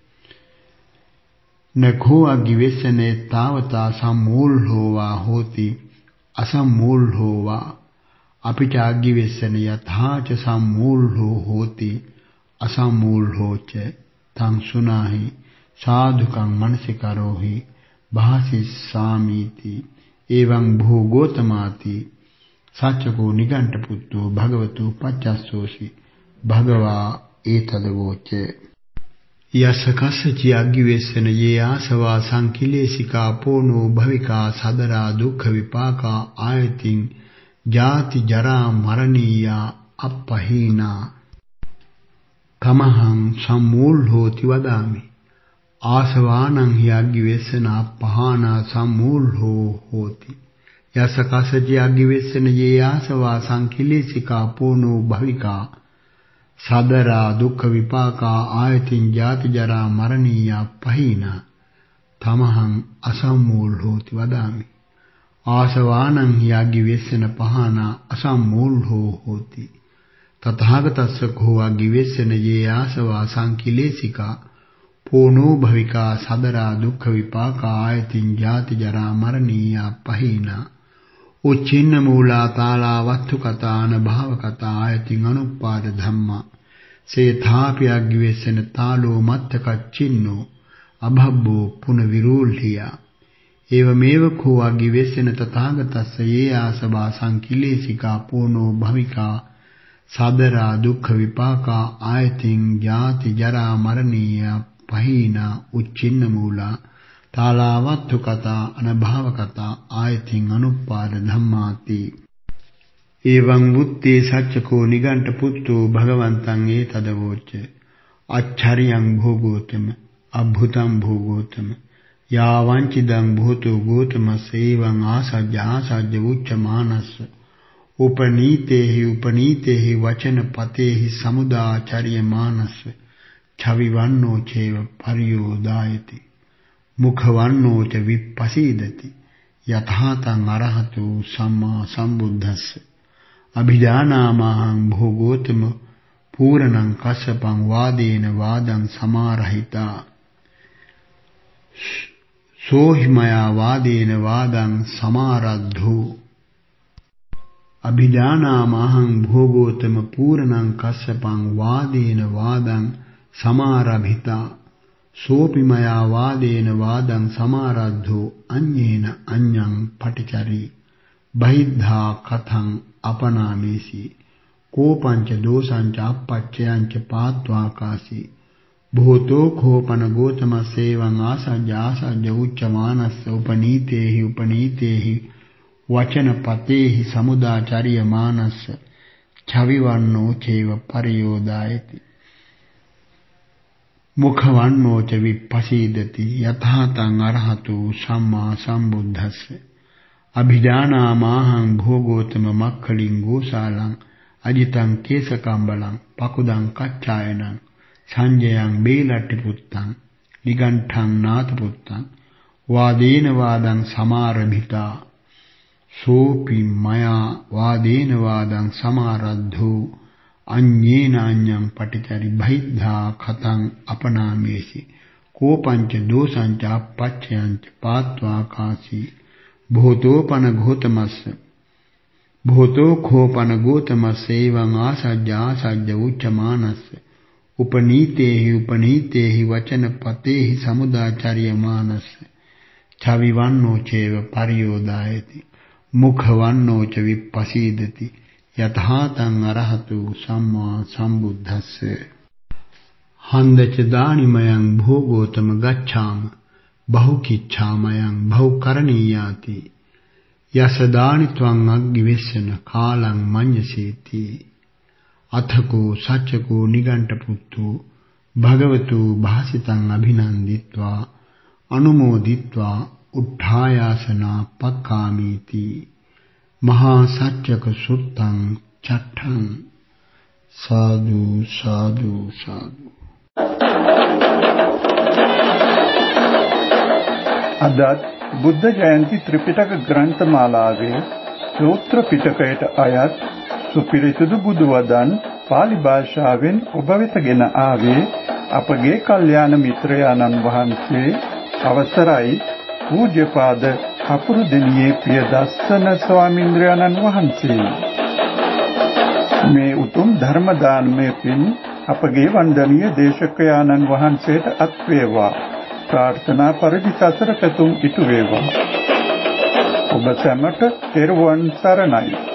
නඛෝ අග්ගිවෙස්සනේ තාවතා සම්මූලෝ වා හෝති අසම්මූලෝ වා අපිට අග්ගිවෙස්සන යථාච සම්මූලෝ හෝති අසම්මූලෝ ච තං සුනාහි සාදුකං මනසිකරෝහි භාසිස්සාමීති එවං භෝගෝතමාති සච්චකෝ නිගණ්ඨ පුත්තෝ භගවතු පච්චස්සෝසි භගවා ඒතදවෝච යස කස්සචි අග්ගිවෙස්සන යේ ආසවා සංකිලේශිකා පෝනෝ භවිකා සදරා දුක්ඛ විපාකා ආයතින් ජාති ජරා මරණීයා අප්පහීනා තමහං සම්මූල් හෝති වදාමි ආසවානං හි අග්ගිවෙස්සන අප්පහානා සම්මූල් හෝති යස කස්සචි අග්ගිවෙස්සන යේ ආසවා සංකිලේශිකා පෝනෝ භවිකා සදරා දුක්ඛ විපාකා ආයතින් ජාති ජරා මරණීයා පහීනා තමහං අසම්මූල් හෝති වදාමි ආසවානං හි අග්ගිවෙස්සන පහානා අසම්මූල් හෝති තථාගතස්ස කෝ අග්ගිවෙස්සන යේ ආසවා සංකිලේශිකා පෝනෝ භවිකා සදරා දුක්ඛ විපාකා ආයතින් ජාති ජරා මරණීයා පහීනා උච්චින්න මූලා තාලා වත්තු කතාන භාව කතා ආයතින් අනුපාද ධම්මා සේථාපි අග්ගිවෙස්සන තාලෝ මත්තකච්චින්නෝ අභබ්බෝ පුන විරූල්හියා ඒවමේව කෝ අග්ගිවෙස්සන තථාගතස්ස යේ ආසවා සංකිලේශිකා පෝනෝ භවිකා සදරා දුක්ඛ විපාකා ආයතින් ජාති ජරා මරණීය පහීනා උච්චින්න මූලා තාලාවත්තු කතා අනභාව කතා ආයතින් අනුපාද ධම්මාති එවං වුත්තේ සච්චකෝ නිගණ්ඨ පුත්තෝ භගවන්තං ඒතදවෝච අච්චරියං භෝගෝතම අභුතං භෝගෝතම යාවංචිදං භූතෝ ගෝතම සේවං ආසජ්ජ උච්චමානස්ස උපනීතේහි වචන පතේහි සමුදාචර්ය මානස්ස ඡවිවන්නෝ චේව පරියෝදායති මුඛවන්නෝ ච විප්පසීදති යථාතං අරහතු සම්මා සම්බුද්දස්ස අභිජානාමහං භෝගෝතම පූර්ණං කස්සපං වාදේන වාදං සමාරහිතා සෝහිමයා වාදේන වාදං සමාරද්ධෝ අභිජානාමහං භෝගෝතම පූර්ණං කස්සපං වාදේන වාදං සමාරභිතා සෝපිමයා වාදේන වාදං සමාරද්ධෝ අඤ්ඤේන අඤ්ඤං පටිචරි බහිද්ධා කතං අපනාමේසි කෝපංච දෝසංච අපච්චයංච පාත්වාකාසී භූතෝ කෝපන ගෝතම සේවං ආසජ්ජ උච්චමානස්ස උපනීතේහි වචන පතේහි සමුදාචර්ය මානස්ස ඡවිවන්නෝ චේව පරියෝදායති මුඛවන්නෝ ච විප්පසීදති යථාතං අරහතු සම්මා සම්බුද්දස්ස අභිජානාමහං භෝගෝතම මක්ඛලින් ගෝසාලං අජිතං කේසකම්බලං පකුදං කච්චායනං සංජයං බේලට්ටි පුත්තං නිගණ්ඨං නාත පුත්තං වාදේන වාදං සමාරභිතා සෝපි මයා වාදේන වාදං සමාරද්ධෝ අඤ්ඤේන අඤ්ඤං පටිචරි බහිද්ධා කතං අපනාමේසි කෝපංච දෝසංච අපච්චයංච පාත්වාකාසී භූතෝපන ගෝතමස්ස භූතෝ කෝපන ගෝතමස්ස එවං ආසජ්ජ උච්චමානස්ස උපනීතේහි වචන පතේහි සමුදාචර්ය මානස්ස ඡවිවන්නෝ චේව පරියෝදායති මුඛවන්නෝ ච විප්පසීදති යථාතං අරහතු සම්මා සම්බුද්දස්ස හන්දච දානිමයං භෝගෝතම ගච්ඡාම බහුකිච්ඡාමයං බහුකරණීයාති යස දානි ත්වං අග්ගිවෙස්සන කාලං මඤ්ඤසීති අතකෝ සච්චකෝ නිගණ්ඨ පුත්තෝ භගවතු භාසිතං අභිනන්දිත්වා අනුමෝදිත්වා උත්ථායාසනා පක්ඛාමීති මහා සච්චක සුත්තං චට්ඨං සාදු සාදු සාදු අදත් බුද්ධ ජයන්ති ත්‍රිපිටක ග්‍රන්ථමාලාවේ සූත්‍ර පිටකයට අයත් සුපිරිසිදු බුදු වදන් පාලි භාෂාවෙන් ඔබ වෙතගෙන ආවේ අපගේ කල්යාණ මිත්‍රයාණන් වහන්සේ අවසරයි පූජ්‍යපාද අපුරුදෙනියේ පියදස්සන ස්වාමීන්ද්‍රයාණන් වහන්සේ. මේ උතුම් ධර්ම දානමය පින් අපගේ වන්දනීය දේශකයාණන් වහන්සේට අත් වේවා. ප්‍රාර්ථනා පරිදි සසර පැතුම් ඉටු වේවා. ඔබ සැමට තෙරුවන් සරණයි.